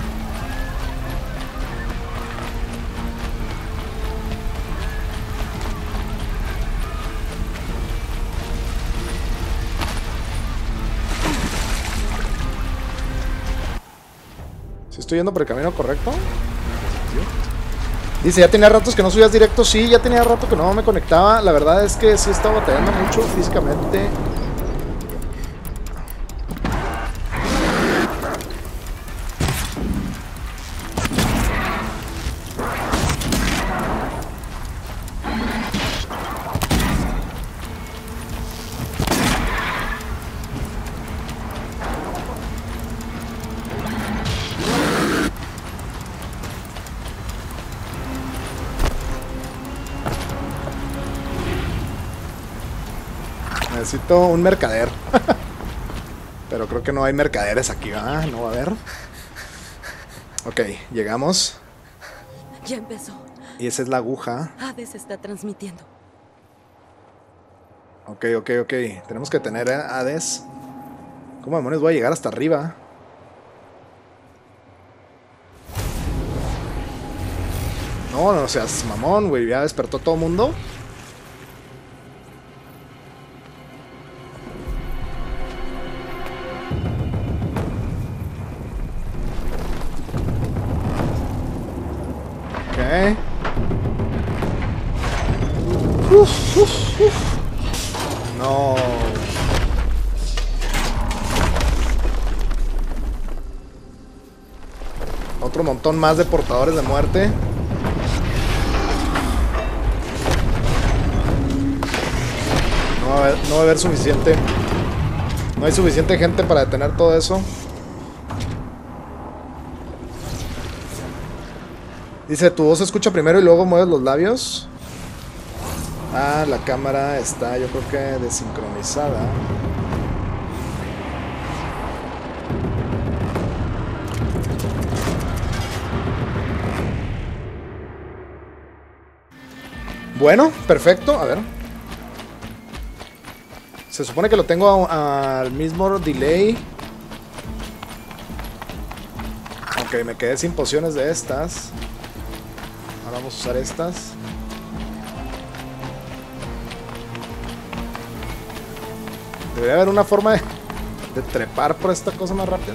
¿Sí estoy yendo por el camino correcto? Dice, ya tenía ratos que no subías directo. Sí, ya tenía rato que no me conectaba. La verdad es que sí estaba batallando mucho físicamente. Necesito un mercader. Pero creo que no hay mercaderes aquí, ¿verdad? No va a haber. Ok, llegamos. Ya empezó. Y esa es la aguja. Hades está transmitiendo. Ok, ok, ok. Tenemos que tener a Hades. ¿Cómo demonios voy a llegar hasta arriba? No, no seas mamón, güey. Ya despertó todo el mundo. Uf, uf, uf. No. Otro montón más de portadores de muerte. No va a haber, no va a haber suficiente. No hay suficiente gente para detener todo eso. Dice, tu voz se escucha primero y luego mueves los labios. Ah, la cámara está, yo creo que desincronizada. Bueno, perfecto, a ver. Se supone que lo tengo a, al mismo delay. Ok, me quedé sin pociones de estas. Ahora vamos a usar estas. Debería haber una forma de, de trepar por esta cosa más rápido.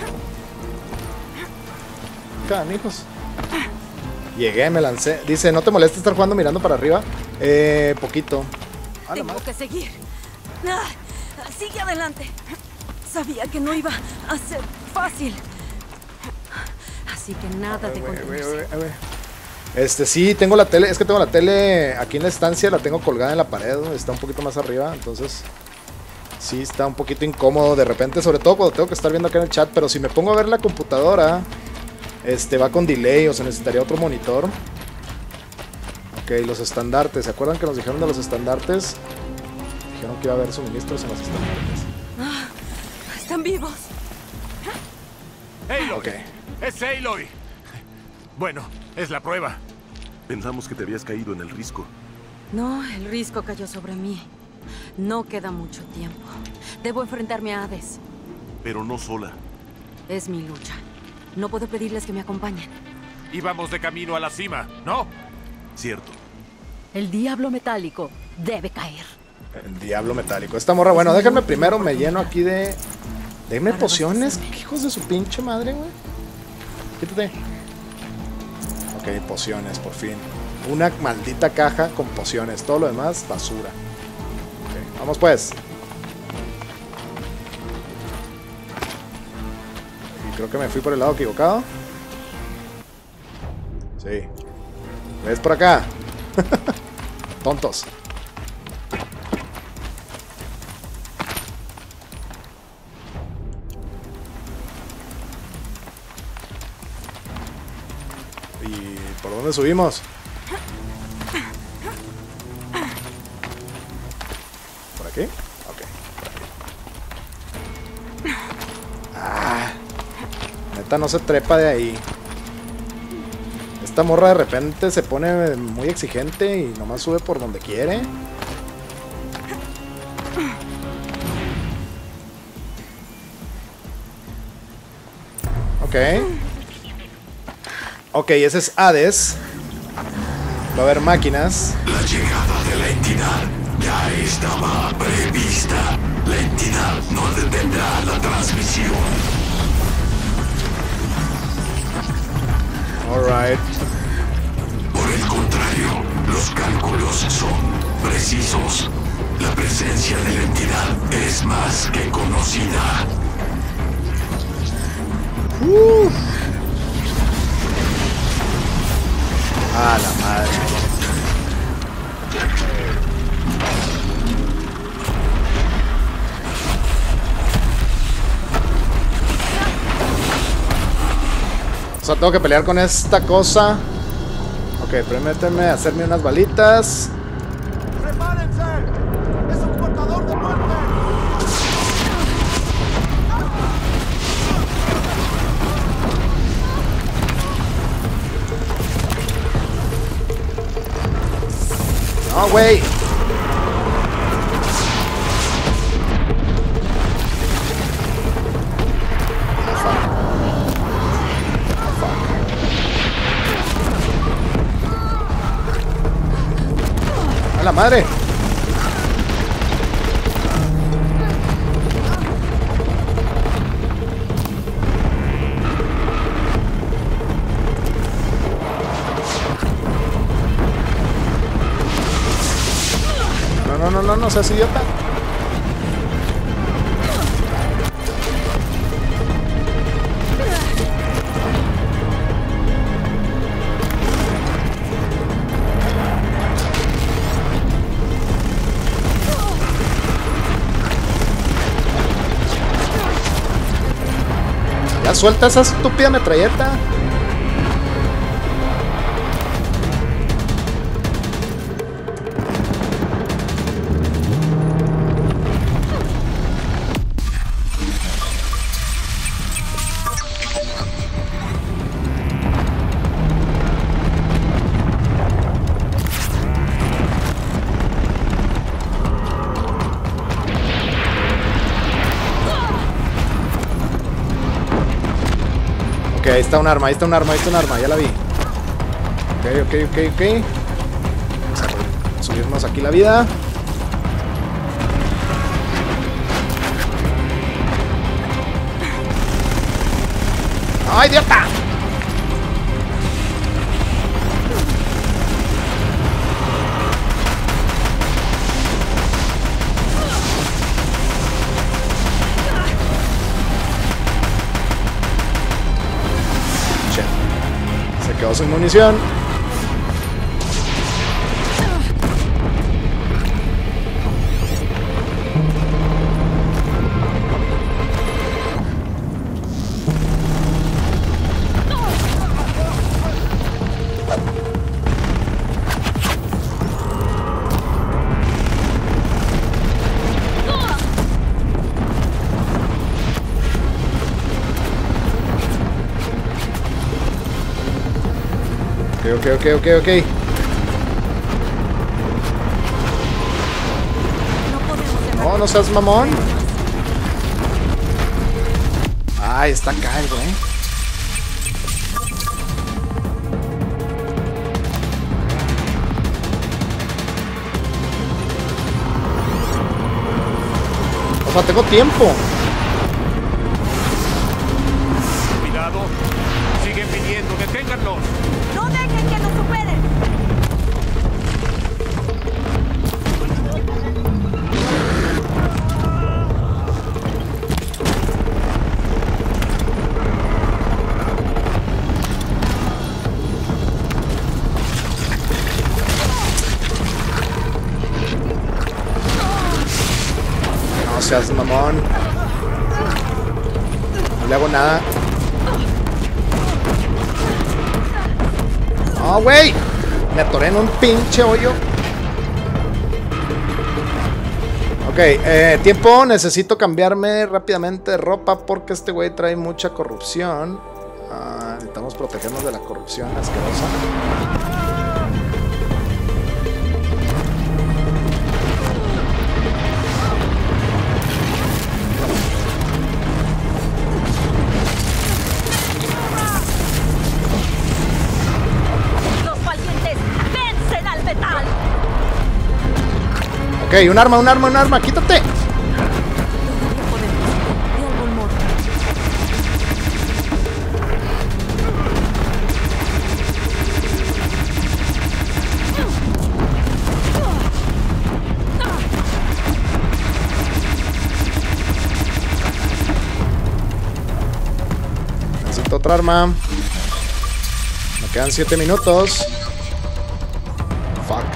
Canijos. Llegué, me lancé. Dice, ¿no te molesta estar jugando mirando para arriba? Eh, poquito. Ah, Tengo que seguir. Ah, sigue adelante. Sabía que no iba a ser fácil. Así que nada de contenerse. Este, sí, tengo la tele. Es que tengo la tele aquí en la estancia. La tengo colgada en la pared. Está un poquito más arriba. Entonces, Sí, está un poquito incómodo de repente, sobre todo cuando tengo que estar viendo acá en el chat. Pero si me pongo a ver la computadora, este va con delay, o sea, necesitaría otro monitor. Ok, los estandartes. ¿Se acuerdan que nos dijeron de los estandartes? Dijeron que iba a haber suministros en los estandartes. Ah, están vivos. ¡Aloy! Ok. ¡Es Aloy! Bueno, es la prueba. Pensamos que te habías caído en el risco. No, el risco cayó sobre mí. No queda mucho tiempo. Debo enfrentarme a Hades. Pero no sola. Es mi lucha. No puedo pedirles que me acompañen. Íbamos de camino a la cima, ¿no? Cierto. El diablo metálico debe caer. El diablo metálico. Esta morra, bueno, déjenme primero, me lleno aquí de... Denme pociones. ¿Qué hijos de su pinche madre, güey? Quítate. Ok, pociones, por fin. Una maldita caja con pociones. Todo lo demás, basura. Ok, vamos pues. Y creo que me fui por el lado equivocado. Sí. ¿Ves por acá? Tontos. ¿Y por dónde subimos? ¿Por aquí? Ok, por aquí. Ah, neta no se trepa de ahí. Esta morra de repente se pone muy exigente y nomás sube por donde quiere. Ok. Ok, ese es Hades. Va a haber máquinas. La llegada de la entidad ya estaba prevista. La entidad no detendrá la transmisión. Alright. Por el contrario, los cálculos son precisos. La presencia de la entidad es más que conocida. Uh. Ah, la madre. O sea, tengo que pelear con esta cosa. Ok, permíteme hacerme unas balitas. ¡Prepárense! ¡Es un portador de muerte! No, güey. ¡A la madre! No, no, no, no, no seas idiota. Ya suelta esa estúpida metralleta. Ok, ahí está un arma, ahí está un arma, ahí está un arma, ya la vi. Ok, ok, ok, ok. Vamos a subirnos aquí la vida. ¡Ay, idiota! Se quedó sin munición. Ok, ok, ok, ok. No, no seas mamón. Ah, está acá el güey. O sea, tengo tiempo. Cuidado. Siguen viniendo. Deténganlos. ¡No dejen que nos superen! No seas mamón. No le hago nada. ¡No, güey! Me atoré en un pinche hoyo. Ok, eh, tiempo. Necesito cambiarme rápidamente de ropa porque este güey trae mucha corrupción. Ah, necesitamos protegernos de la corrupción asquerosa. Ok, un arma, un arma, un arma, quítate. Necesito otra arma. Me quedan siete minutos. Fuck.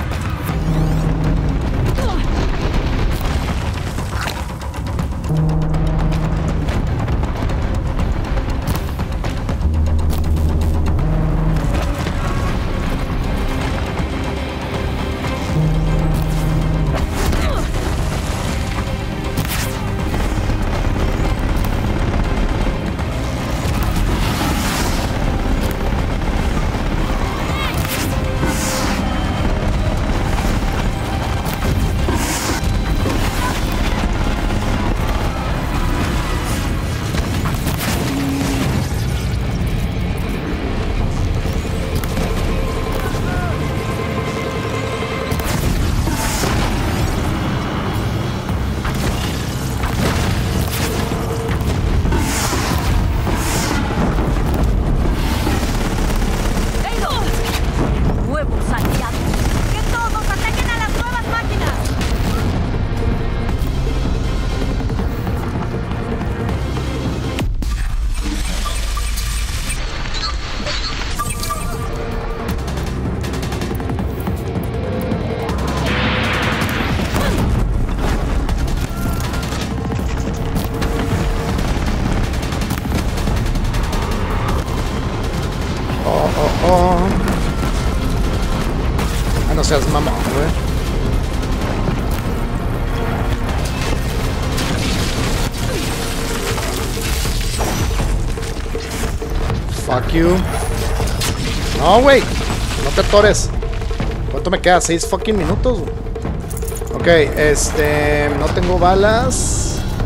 No seas mamón, güey. Fuck you. No, güey. No te atores. ¿Cuánto me queda? ¿Seis fucking minutos? Ok, este... no tengo balas.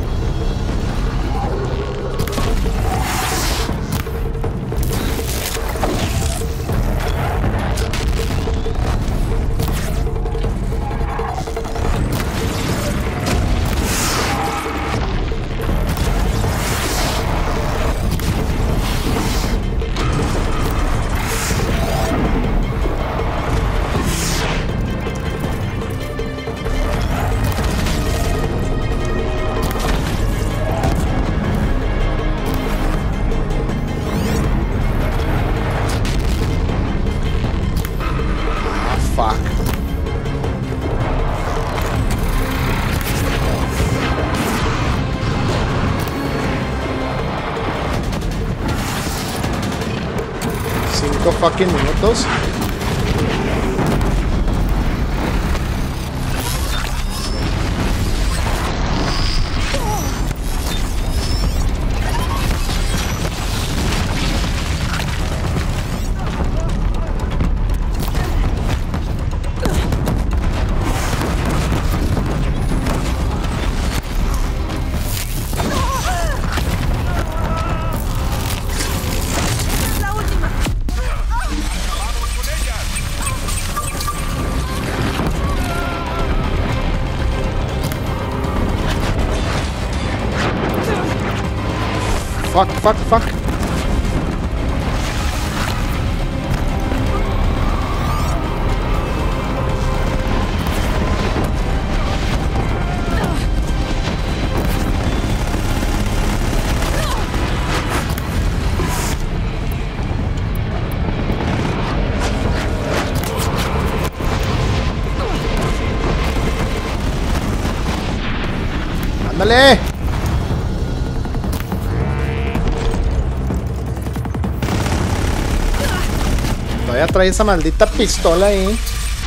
Cinco fucking minutos. Fuck, fuck, fuck. ¡Ándale! Todavía trae esa maldita pistola ahí.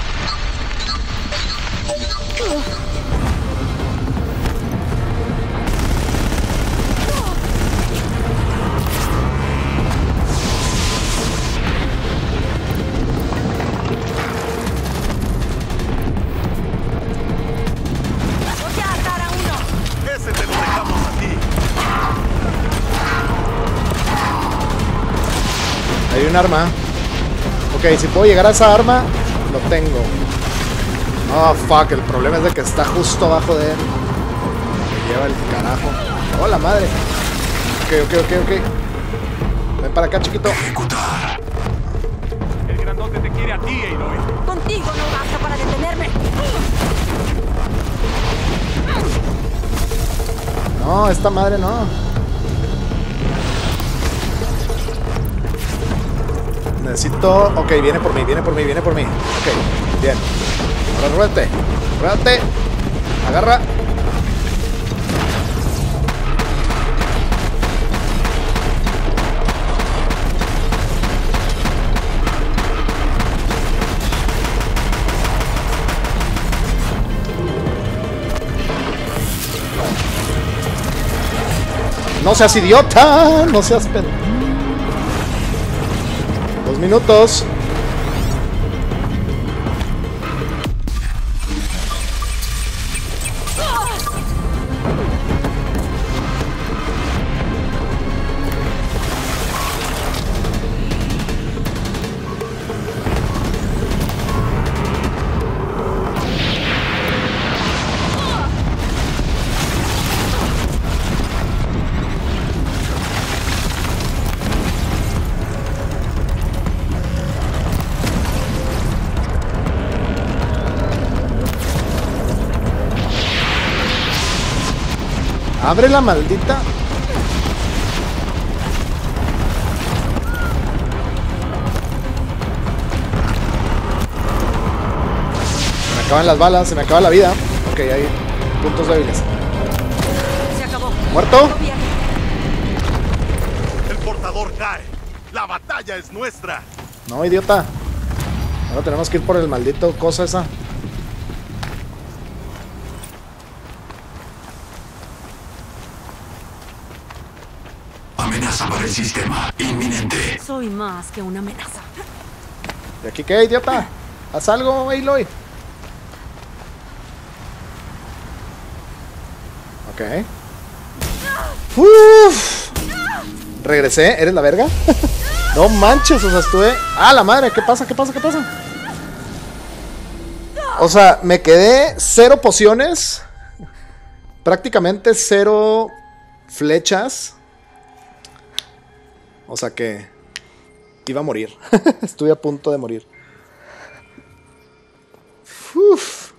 Hay un arma. Ok, si puedo llegar a esa arma, lo tengo. Oh, fuck, el problema es de que está justo abajo de él. Me lleva el carajo. Oh, la madre. Ok, ok, ok, ok. Ven para acá, chiquito. El grandote te quiere a ti, Aloy. Contigo no basta para detenerme. No, esta madre no. Necesito... Ok, viene por mí, viene por mí, viene por mí. Ok, bien. Ahora ruédate. Ruédate. Agarra. No seas idiota. No seas pendejo. Dos minutos. Abre la maldita. Se me acaban las balas, se me acaba la vida. Ok, hay puntos débiles. Se acabó. ¿Muerto? El portador cae. La batalla es nuestra. No, idiota. Ahora tenemos que ir por el maldito cosa esa. Amenaza para el sistema. Inminente. Soy más que una amenaza. ¿Y aquí qué, idiota? Haz algo, Aloy. Ok. Uf. Regresé. ¿Eres la verga? No manches, o sea, estuve... ¡Ah, la madre! ¿Qué pasa? ¿Qué pasa? ¿Qué pasa? O sea, me quedé cero pociones. Prácticamente cero flechas. O sea que iba a morir. Estuve a punto de morir. Uf.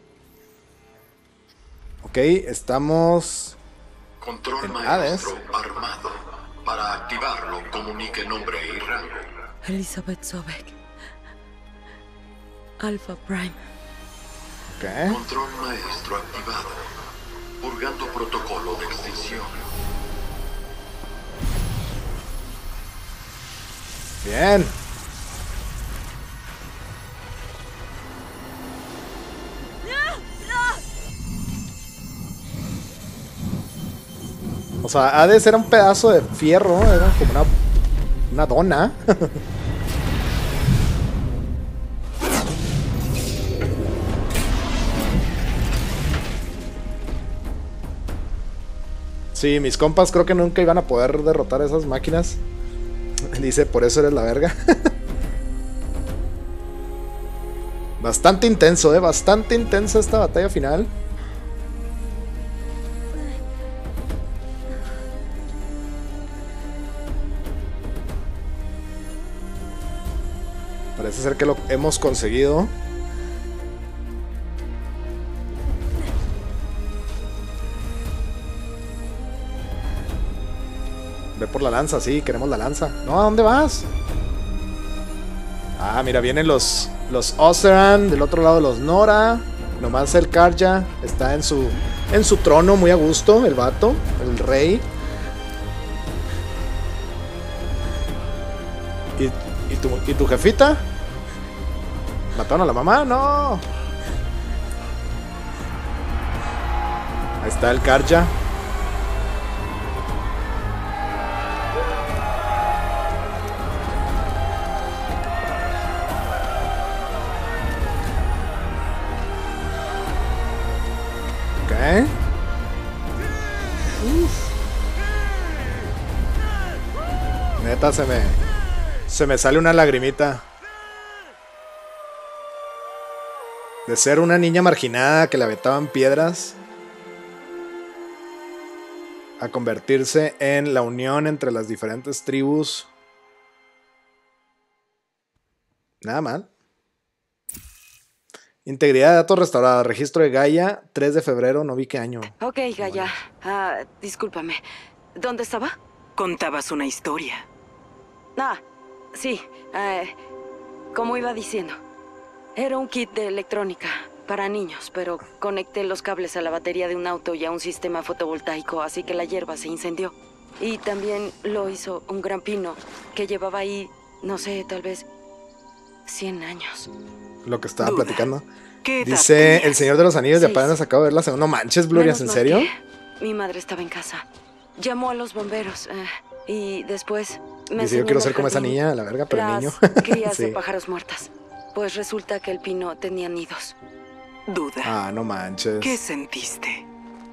Ok, estamos... Control en Hades. maestro armado. Para activarlo, comunique nombre y rango. Elizabeth Sobek. Alpha Prime. Ok. Control maestro activado. Purgando protocolo de extinción. Bien. O sea, Hades era un pedazo de fierro, era como una, una dona. Sí, mis compas creo que nunca iban a poder derrotar a esas máquinas. Dice, por eso eres la verga. Bastante intenso, eh, bastante intensa esta batalla final. Parece ser que lo hemos conseguido. Ve por la lanza, sí, queremos la lanza. No, ¿a dónde vas? Ah, mira, vienen los, los Oseram, del otro lado los Nora. Nomás el Karja está en su, en su trono, muy a gusto, el vato, el rey. ¿Y, y, tu, ¿Y tu jefita? ¿Mataron a la mamá? No. Ahí está el Karja. Ok. Uf. Neta, se me... Se me sale una lagrimita. De ser una niña marginada que le aventaban piedras a convertirse en la unión entre las diferentes tribus. Nada mal. Integridad de datos restaurada. Registro de Gaia, tres de febrero, no vi qué año. Ok, Gaia. Uh, discúlpame. ¿Dónde estaba? Contabas una historia. Ah, sí. Uh, como iba diciendo. Era un kit de electrónica para niños, pero conecté los cables a la batería de un auto y a un sistema fotovoltaico, así que la hierba se incendió. Y también lo hizo un gran pino que llevaba ahí, no sé, tal vez cien años. Lo que estaba Duda. platicando. ¿Qué edad Dice tenías? El Señor de los Anillos, de Seis. apenas acabo de ver la segunda. No manches, Glorias, ¿en Menos mal serio? que mi madre estaba en casa. Llamó a los bomberos eh, y después me Dice, yo enseñó quiero en ser el como esa jardín niña, la verga, pero las niño. crías Sí. de pájaros muertas. Pues resulta que el pino tenía nidos. Duda. Ah, no manches. ¿Qué sentiste?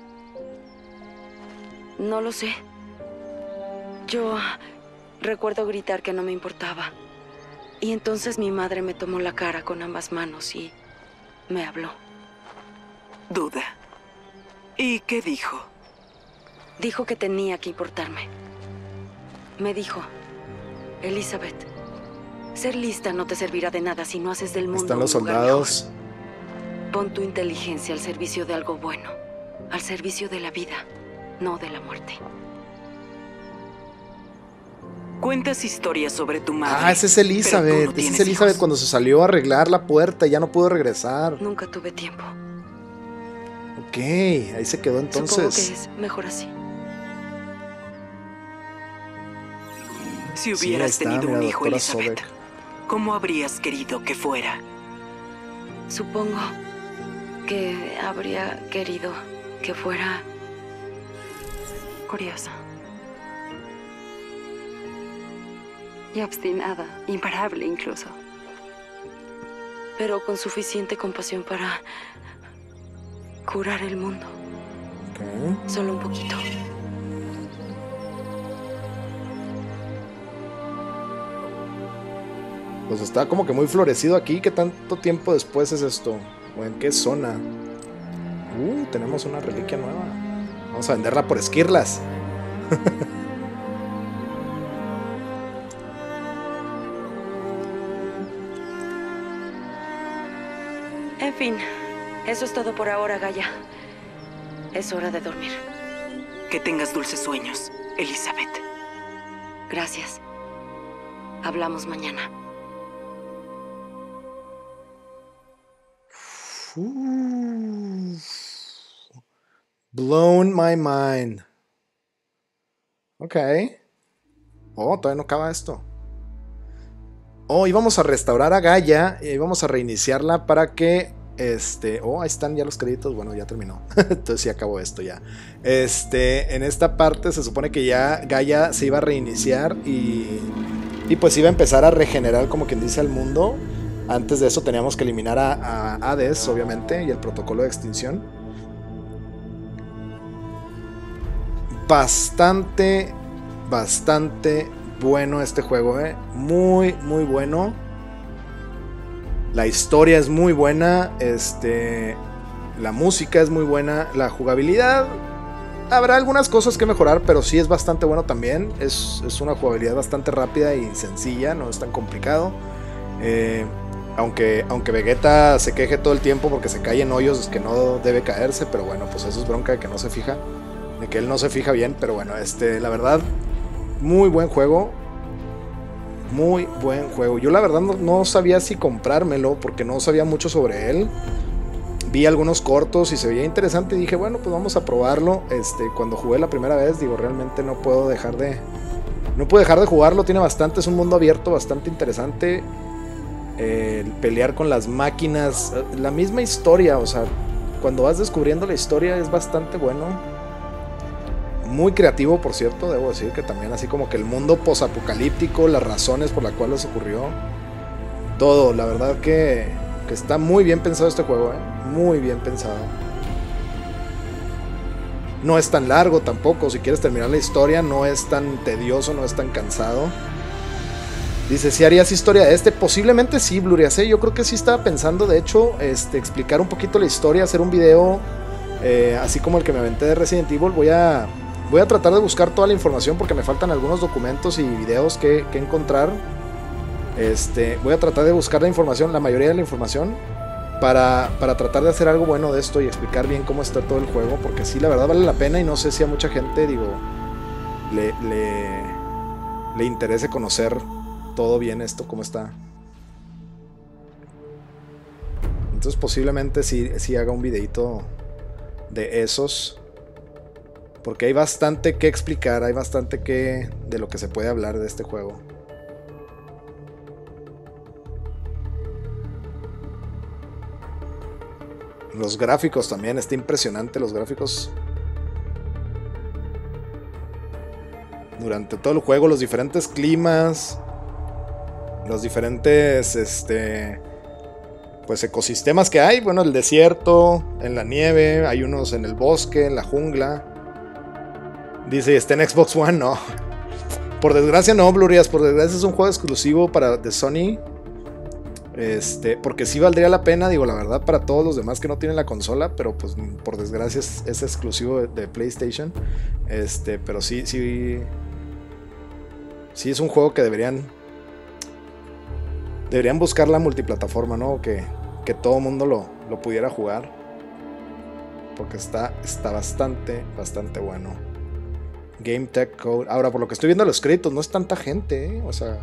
No lo sé. Yo recuerdo gritar que no me importaba. Y entonces mi madre me tomó la cara con ambas manos y me habló. Duda. ¿Y qué dijo? Dijo que tenía que importarme. Me dijo, Elizabeth, ser lista no te servirá de nada si no haces del mundo Están los un lugar soldados. mejor. Pon tu inteligencia al servicio de algo bueno, al servicio de la vida, no de la muerte. Cuentas historias sobre tu madre. Ah, esa es pero tú Elizabeth. no Esa es tienes Elizabeth hijos. cuando se salió a arreglar la puerta y ya no pudo regresar. Nunca tuve tiempo. Ok, ahí se quedó Supongo que entonces. es mejor así. Si Sí, hubieras ahí está, tenido mira, un hijo, doctora Elizabeth, Sobek. ¿cómo habrías querido que fuera? Supongo que habría querido que fuera curiosa. Y obstinada, imparable incluso. Pero con suficiente compasión para curar el mundo. Ok. Solo un poquito. Pues está como que muy florecido aquí. ¿Qué tanto tiempo después es esto? ¿O en qué zona? Uh, tenemos una reliquia nueva. Vamos a venderla por esquirlas. En fin, eso es todo por ahora, Gaia. Es hora de dormir. Que tengas dulces sueños, Elizabeth. Gracias. Hablamos mañana. Uf. Blown my mind. Ok. Oh, todavía no acaba esto. Oh, íbamos a restaurar a Gaia y íbamos a reiniciarla para que este, oh, ahí están ya los créditos. Bueno, ya terminó. Entonces sí acabó esto ya. Este, en esta parte se supone que ya Gaia se iba a reiniciar y y pues iba a empezar a regenerar, como quien dice, al mundo. Antes de eso teníamos que eliminar a, a Hades, obviamente, y el protocolo de extinción. Bastante, bastante bueno este juego, ¿eh? Muy, muy bueno. La historia es muy buena. Este, la música es muy buena. La jugabilidad, habrá algunas cosas que mejorar, pero sí es bastante bueno también. Es, es una jugabilidad bastante rápida y sencilla, no es tan complicado. Eh, aunque, aunque Vegeta se queje todo el tiempo porque se cae en hoyos, es que no debe caerse, pero bueno, pues eso es bronca de que no se fija, de que él no se fija bien, pero bueno, este, la verdad, muy buen juego. Muy buen juego. Yo la verdad no, no sabía si comprármelo porque no sabía mucho sobre él. Vi algunos cortos y se veía interesante y dije, bueno, pues vamos a probarlo. Este, cuando jugué la primera vez, digo, realmente no puedo dejar de no puedo dejar de jugarlo. Tiene bastante, es un mundo abierto bastante interesante. Eh, el pelear con las máquinas, la misma historia, o sea, cuando vas descubriendo la historia es bastante bueno. Muy creativo, por cierto, debo decir que también así como que el mundo posapocalíptico, las razones por las cuales ocurrió, todo, la verdad que, que está muy bien pensado este juego, ¿eh? Muy bien pensado. No es tan largo tampoco, si quieres terminar la historia, no es tan tedioso, no es tan cansado. Dice, ¿si harías historia de este? Posiblemente sí, Blurias, ¿eh? Yo creo que sí estaba pensando, de hecho, este, explicar un poquito la historia, hacer un video, eh, así como el que me aventé de Resident Evil. Voy a... Voy a tratar de buscar toda la información porque me faltan algunos documentos y videos que, que encontrar. Este, voy a tratar de buscar la información, la mayoría de la información, para, para tratar de hacer algo bueno de esto y explicar bien cómo está todo el juego, porque sí, la verdad vale la pena y no sé si a mucha gente, digo, le, le, le interese conocer todo bien esto, cómo está. Entonces posiblemente sí, sí haga un videito de esos. Porque hay bastante que explicar, hay bastante que de lo que se puede hablar de este juego. Los gráficos también, está impresionante los gráficos. Durante todo el juego, los diferentes climas, los diferentes este, pues ecosistemas que hay. Bueno, el desierto, en la nieve, hay unos en el bosque, en la jungla. Dice, ¿está en Xbox One? No. Por desgracia no, Blurias. Por desgracia es un juego exclusivo para de Sony. Este, porque sí valdría la pena, digo, la verdad, para todos los demás que no tienen la consola. Pero pues por desgracia es, es exclusivo de, de PlayStation. Este, pero sí, sí. Sí es un juego que deberían. Deberían buscar la multiplataforma, ¿no? Que, que todo mundo lo, lo pudiera jugar. Porque está, está bastante, bastante bueno. Game Tech Code. Ahora, por lo que estoy viendo los créditos, no es tanta gente, ¿eh? O sea...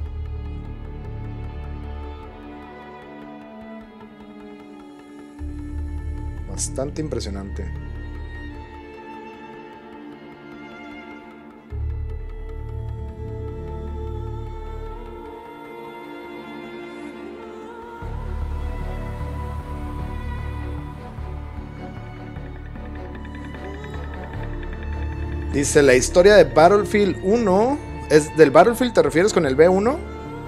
Bastante impresionante. Dice, la historia de Battlefield uno. ¿Es del Battlefield te refieres con el B uno?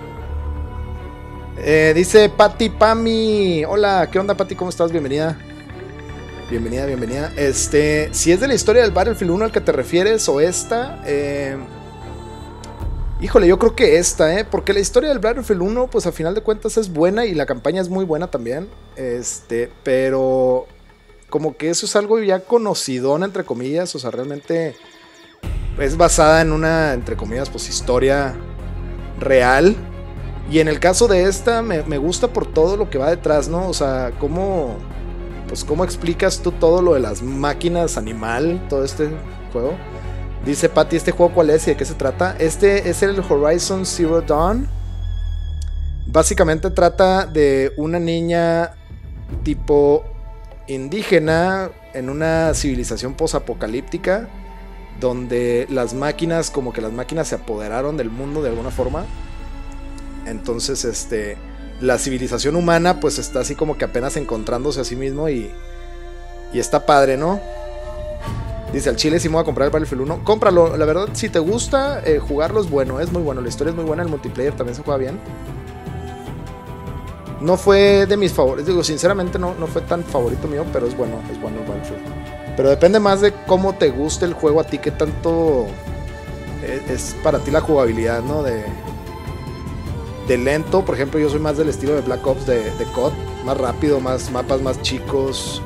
Eh, dice Patti Pami. Hola, ¿qué onda, Patti? ¿Cómo estás? Bienvenida. Bienvenida, bienvenida. Este, si es de la historia del Battlefield uno al que te refieres o esta, eh, híjole, yo creo que esta, ¿eh? Porque la historia del Battlefield uno, pues a final de cuentas es buena y la campaña es muy buena también. Este, pero como que eso es algo ya conocidón, entre comillas, o sea, realmente es basada en una, entre comillas, pues historia real. Y en el caso de esta, me, me gusta por todo lo que va detrás, ¿no? O sea, cómo, pues cómo explicas tú todo lo de las máquinas animal, todo este juego. Dice Patty, ¿este juego cuál es y de qué se trata? Este es el Horizon Zero Dawn. Básicamente trata de una niña tipo indígena en una civilización posapocalíptica, donde las máquinas, como que las máquinas se apoderaron del mundo de alguna forma. Entonces, este, la civilización humana pues está así como que apenas encontrándose a sí mismo y, y está padre, ¿no? Dice, al chile sí me voy a comprar el Battlefield uno. Cómpralo, la verdad, si te gusta eh, jugarlo es bueno, es muy bueno. La historia es muy buena, el multiplayer también se juega bien. No fue de mis favoritos, digo, sinceramente no, no fue tan favorito mío, pero es bueno, es bueno el Battlefield. Pero depende más de cómo te guste el juego a ti, qué tanto es, es para ti la jugabilidad, ¿no? De, de lento, por ejemplo, yo soy más del estilo de Black Ops, de, de C O D, más rápido, más mapas más chicos.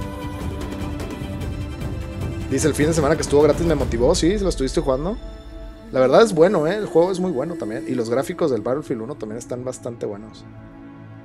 Dice, el fin de semana que estuvo gratis me motivó, sí, lo estuviste jugando. La verdad es bueno, ¿eh? El juego es muy bueno también. Y los gráficos del Battlefield uno también están bastante buenos.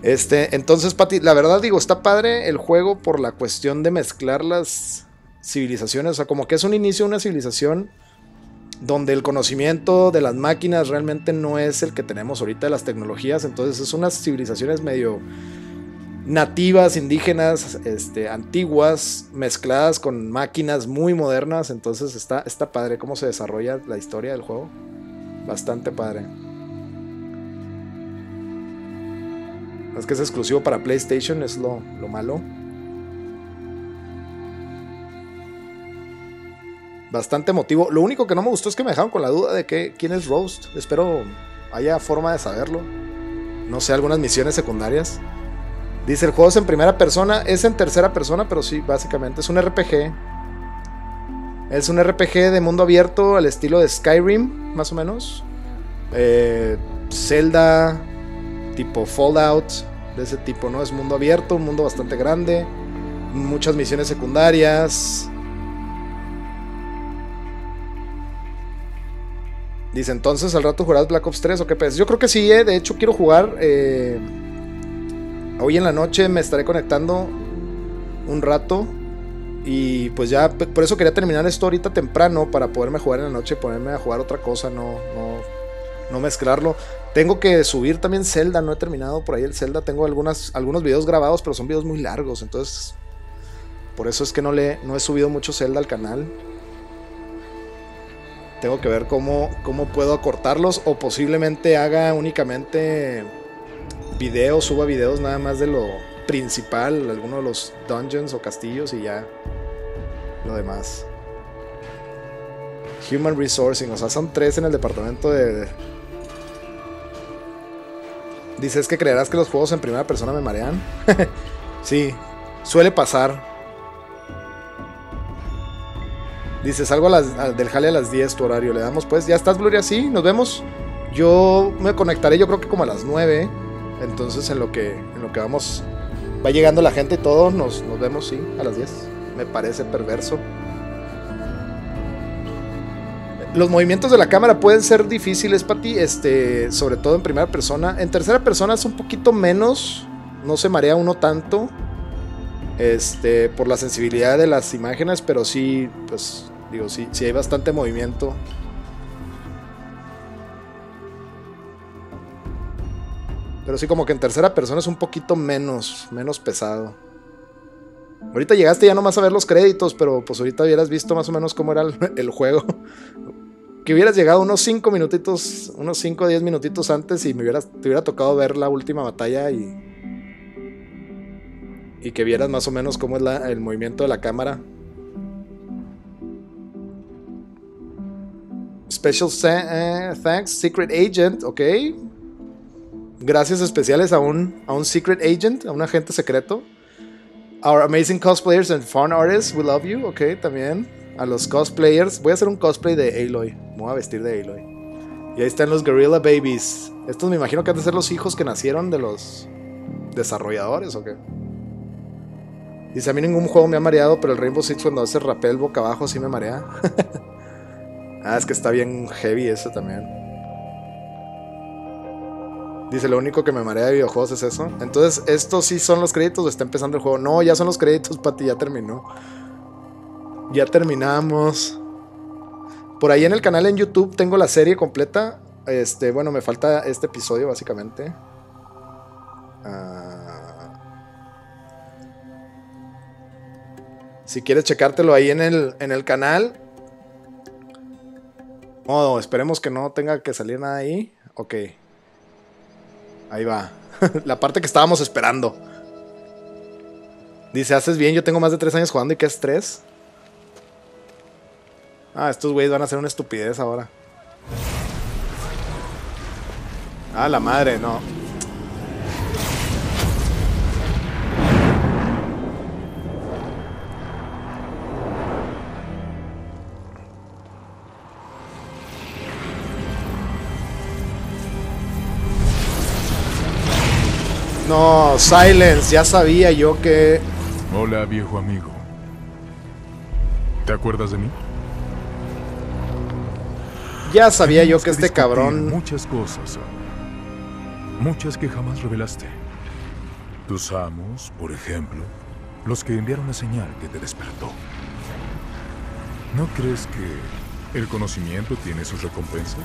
Este, entonces, Pati, la verdad digo, está padre el juego por la cuestión de mezclar las civilizaciones. O sea, como que es un inicio de una civilización donde el conocimiento de las máquinas realmente no es el que tenemos ahorita de las tecnologías. Entonces es unas civilizaciones medio nativas, indígenas, este, antiguas, mezcladas con máquinas muy modernas. Entonces está, está padre cómo se desarrolla la historia del juego. Bastante padre. Es que es exclusivo para PlayStation, es lo, lo malo. Bastante emotivo. Lo único que no me gustó es que me dejaron con la duda de que, quién es Roast. Espero haya forma de saberlo. No sé, algunas misiones secundarias. Dice, el juego es en primera persona. Es en tercera persona, pero sí, básicamente es un R P G. Es un R P G de mundo abierto al estilo de Skyrim, más o menos. Eh, Zelda, tipo Fallout, de ese tipo, ¿no? Es mundo abierto, un mundo bastante grande. Muchas misiones secundarias. Dice, entonces al rato jugarás Black Ops tres o qué pasa. Yo creo que sí, eh. De hecho quiero jugar. Eh, hoy en la noche me estaré conectando un rato. Y pues ya, por eso quería terminar esto ahorita temprano, para poderme jugar en la noche, ponerme a jugar otra cosa, no, no, no mezclarlo. Tengo que subir también Zelda, no he terminado por ahí el Zelda. Tengo algunas, algunos videos grabados, pero son videos muy largos. Entonces, por eso es que no, le, no he subido mucho Zelda al canal. Tengo que ver cómo, cómo puedo acortarlos, o posiblemente haga únicamente videos, suba videos nada más de lo principal, alguno de los dungeons o castillos, y ya lo demás. Human Resourcing, o sea, son tres en el departamento de... Dice, es que creerás que los juegos en primera persona me marean. Sí, suele pasar. Dice, salgo a las, a, del jale a las diez tu horario. Le damos pues, ya estás, Gloria, sí, nos vemos. Yo me conectaré, yo creo que como a las nueve. Entonces en lo que, en lo que vamos, va llegando la gente y todo, nos, nos vemos, sí, a las diez. Me parece perverso. Los movimientos de la cámara pueden ser difíciles, Pati, este, sobre todo en primera persona. En tercera persona es un poquito menos, no se marea uno tanto, este, por la sensibilidad de las imágenes, pero sí, pues, digo, sí, sí hay bastante movimiento. Pero sí, como que en tercera persona es un poquito menos, menos pesado. Ahorita llegaste ya nomás a ver los créditos, pero pues ahorita hubieras visto más o menos cómo era el, el juego. Que hubieras llegado unos cinco minutitos, unos cinco o diez minutitos antes, y me hubieras, te hubiera tocado ver la última batalla y, y que vieras más o menos cómo es la, el movimiento de la cámara. Special uh, thanks, Secret Agent, ok. Gracias especiales a un, a un Secret Agent, a un agente secreto. Our amazing cosplayers and fun artists, we love you, ok, también. A los cosplayers, voy a hacer un cosplay de Aloy, me voy a vestir de Aloy. Y ahí están los Guerrilla Babies. Estos me imagino que han de ser los hijos que nacieron de los desarrolladores, ¿o qué? Dice, a mí ningún juego me ha mareado, pero el Rainbow Six cuando hace rappel boca abajo sí me marea. Ah, es que está bien heavy eso también. Dice, lo único que me marea de videojuegos es eso. Entonces, ¿estos sí son los créditos o está empezando el juego? No, ya son los créditos, Pati, ya terminó. Ya terminamos. Por ahí en el canal en YouTube tengo la serie completa. Este, bueno, me falta este episodio básicamente. Uh, si quieres checártelo ahí en el, en el canal. Oh, esperemos que no tenga que salir nada ahí. Ok. Ahí va. La parte que estábamos esperando. Dice, haces bien, yo tengo más de tres años jugando y qué estrés. Ah, estos güeyes van a hacer una estupidez ahora. Ah, la madre, no. No, Silence, ya sabía yo que... Hola, viejo amigo. ¿Te acuerdas de mí? Ya sabía yo que este cabrón... Muchas cosas. Muchas que jamás revelaste. Tus amos, por ejemplo, los que enviaron la señal que te despertó. ¿No crees que el conocimiento tiene sus recompensas?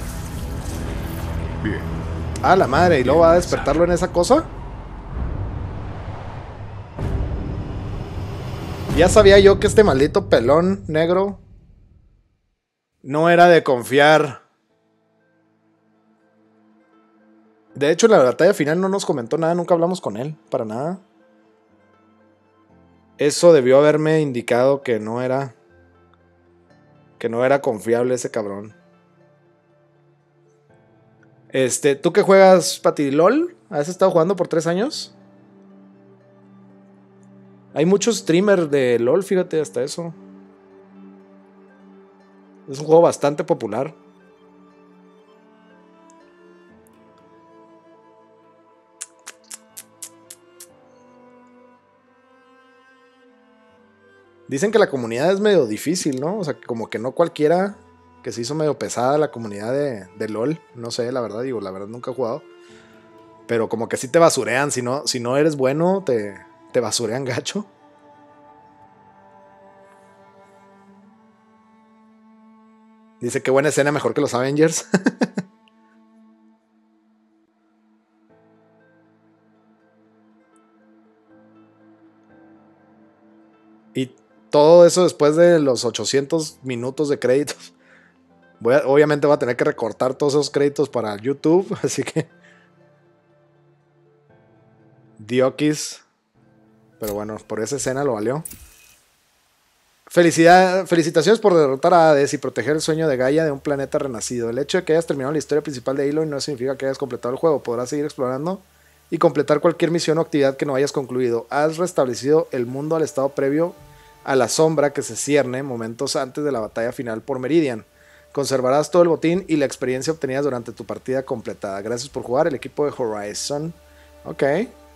Bien. Ah, la madre, ¿y luego va a despertarlo en esa cosa? Ya sabía yo que este maldito pelón negro no era de confiar. De hecho, en la batalla final no nos comentó nada, nunca hablamos con él, para nada. Eso debió haberme indicado que no era... Que no era confiable ese cabrón. Este, ¿tú qué juegas, Pati? ¿LOL? ¿Has estado jugando por tres años? Hay muchos streamers de LOL, fíjate, hasta eso. Es un juego bastante popular. Dicen que la comunidad es medio difícil, ¿no? O sea, como que no cualquiera, que se hizo medio pesada la comunidad de, de LOL. No sé, la verdad, digo, la verdad nunca he jugado. Pero como que sí te basurean, si no, si no eres bueno, te, te basurean gacho. Dice que buena escena, mejor que los Avengers. Y todo eso después de los ochocientos minutos de créditos. Voy a, obviamente voy a tener que recortar todos esos créditos para YouTube, así que... Diokis. Pero bueno, por esa escena lo valió. Felicidad, felicitaciones por derrotar a Hades y proteger el sueño de Gaia de un planeta renacido. El hecho de que hayas terminado la historia principal de Aloy no significa que hayas completado el juego. Podrás seguir explorando y completar cualquier misión o actividad que no hayas concluido. Has restablecido el mundo al estado previo a la sombra que se cierne momentos antes de la batalla final por Meridian. Conservarás todo el botín y la experiencia obtenida durante tu partida completada. Gracias por jugar, el equipo de Horizon. Ok.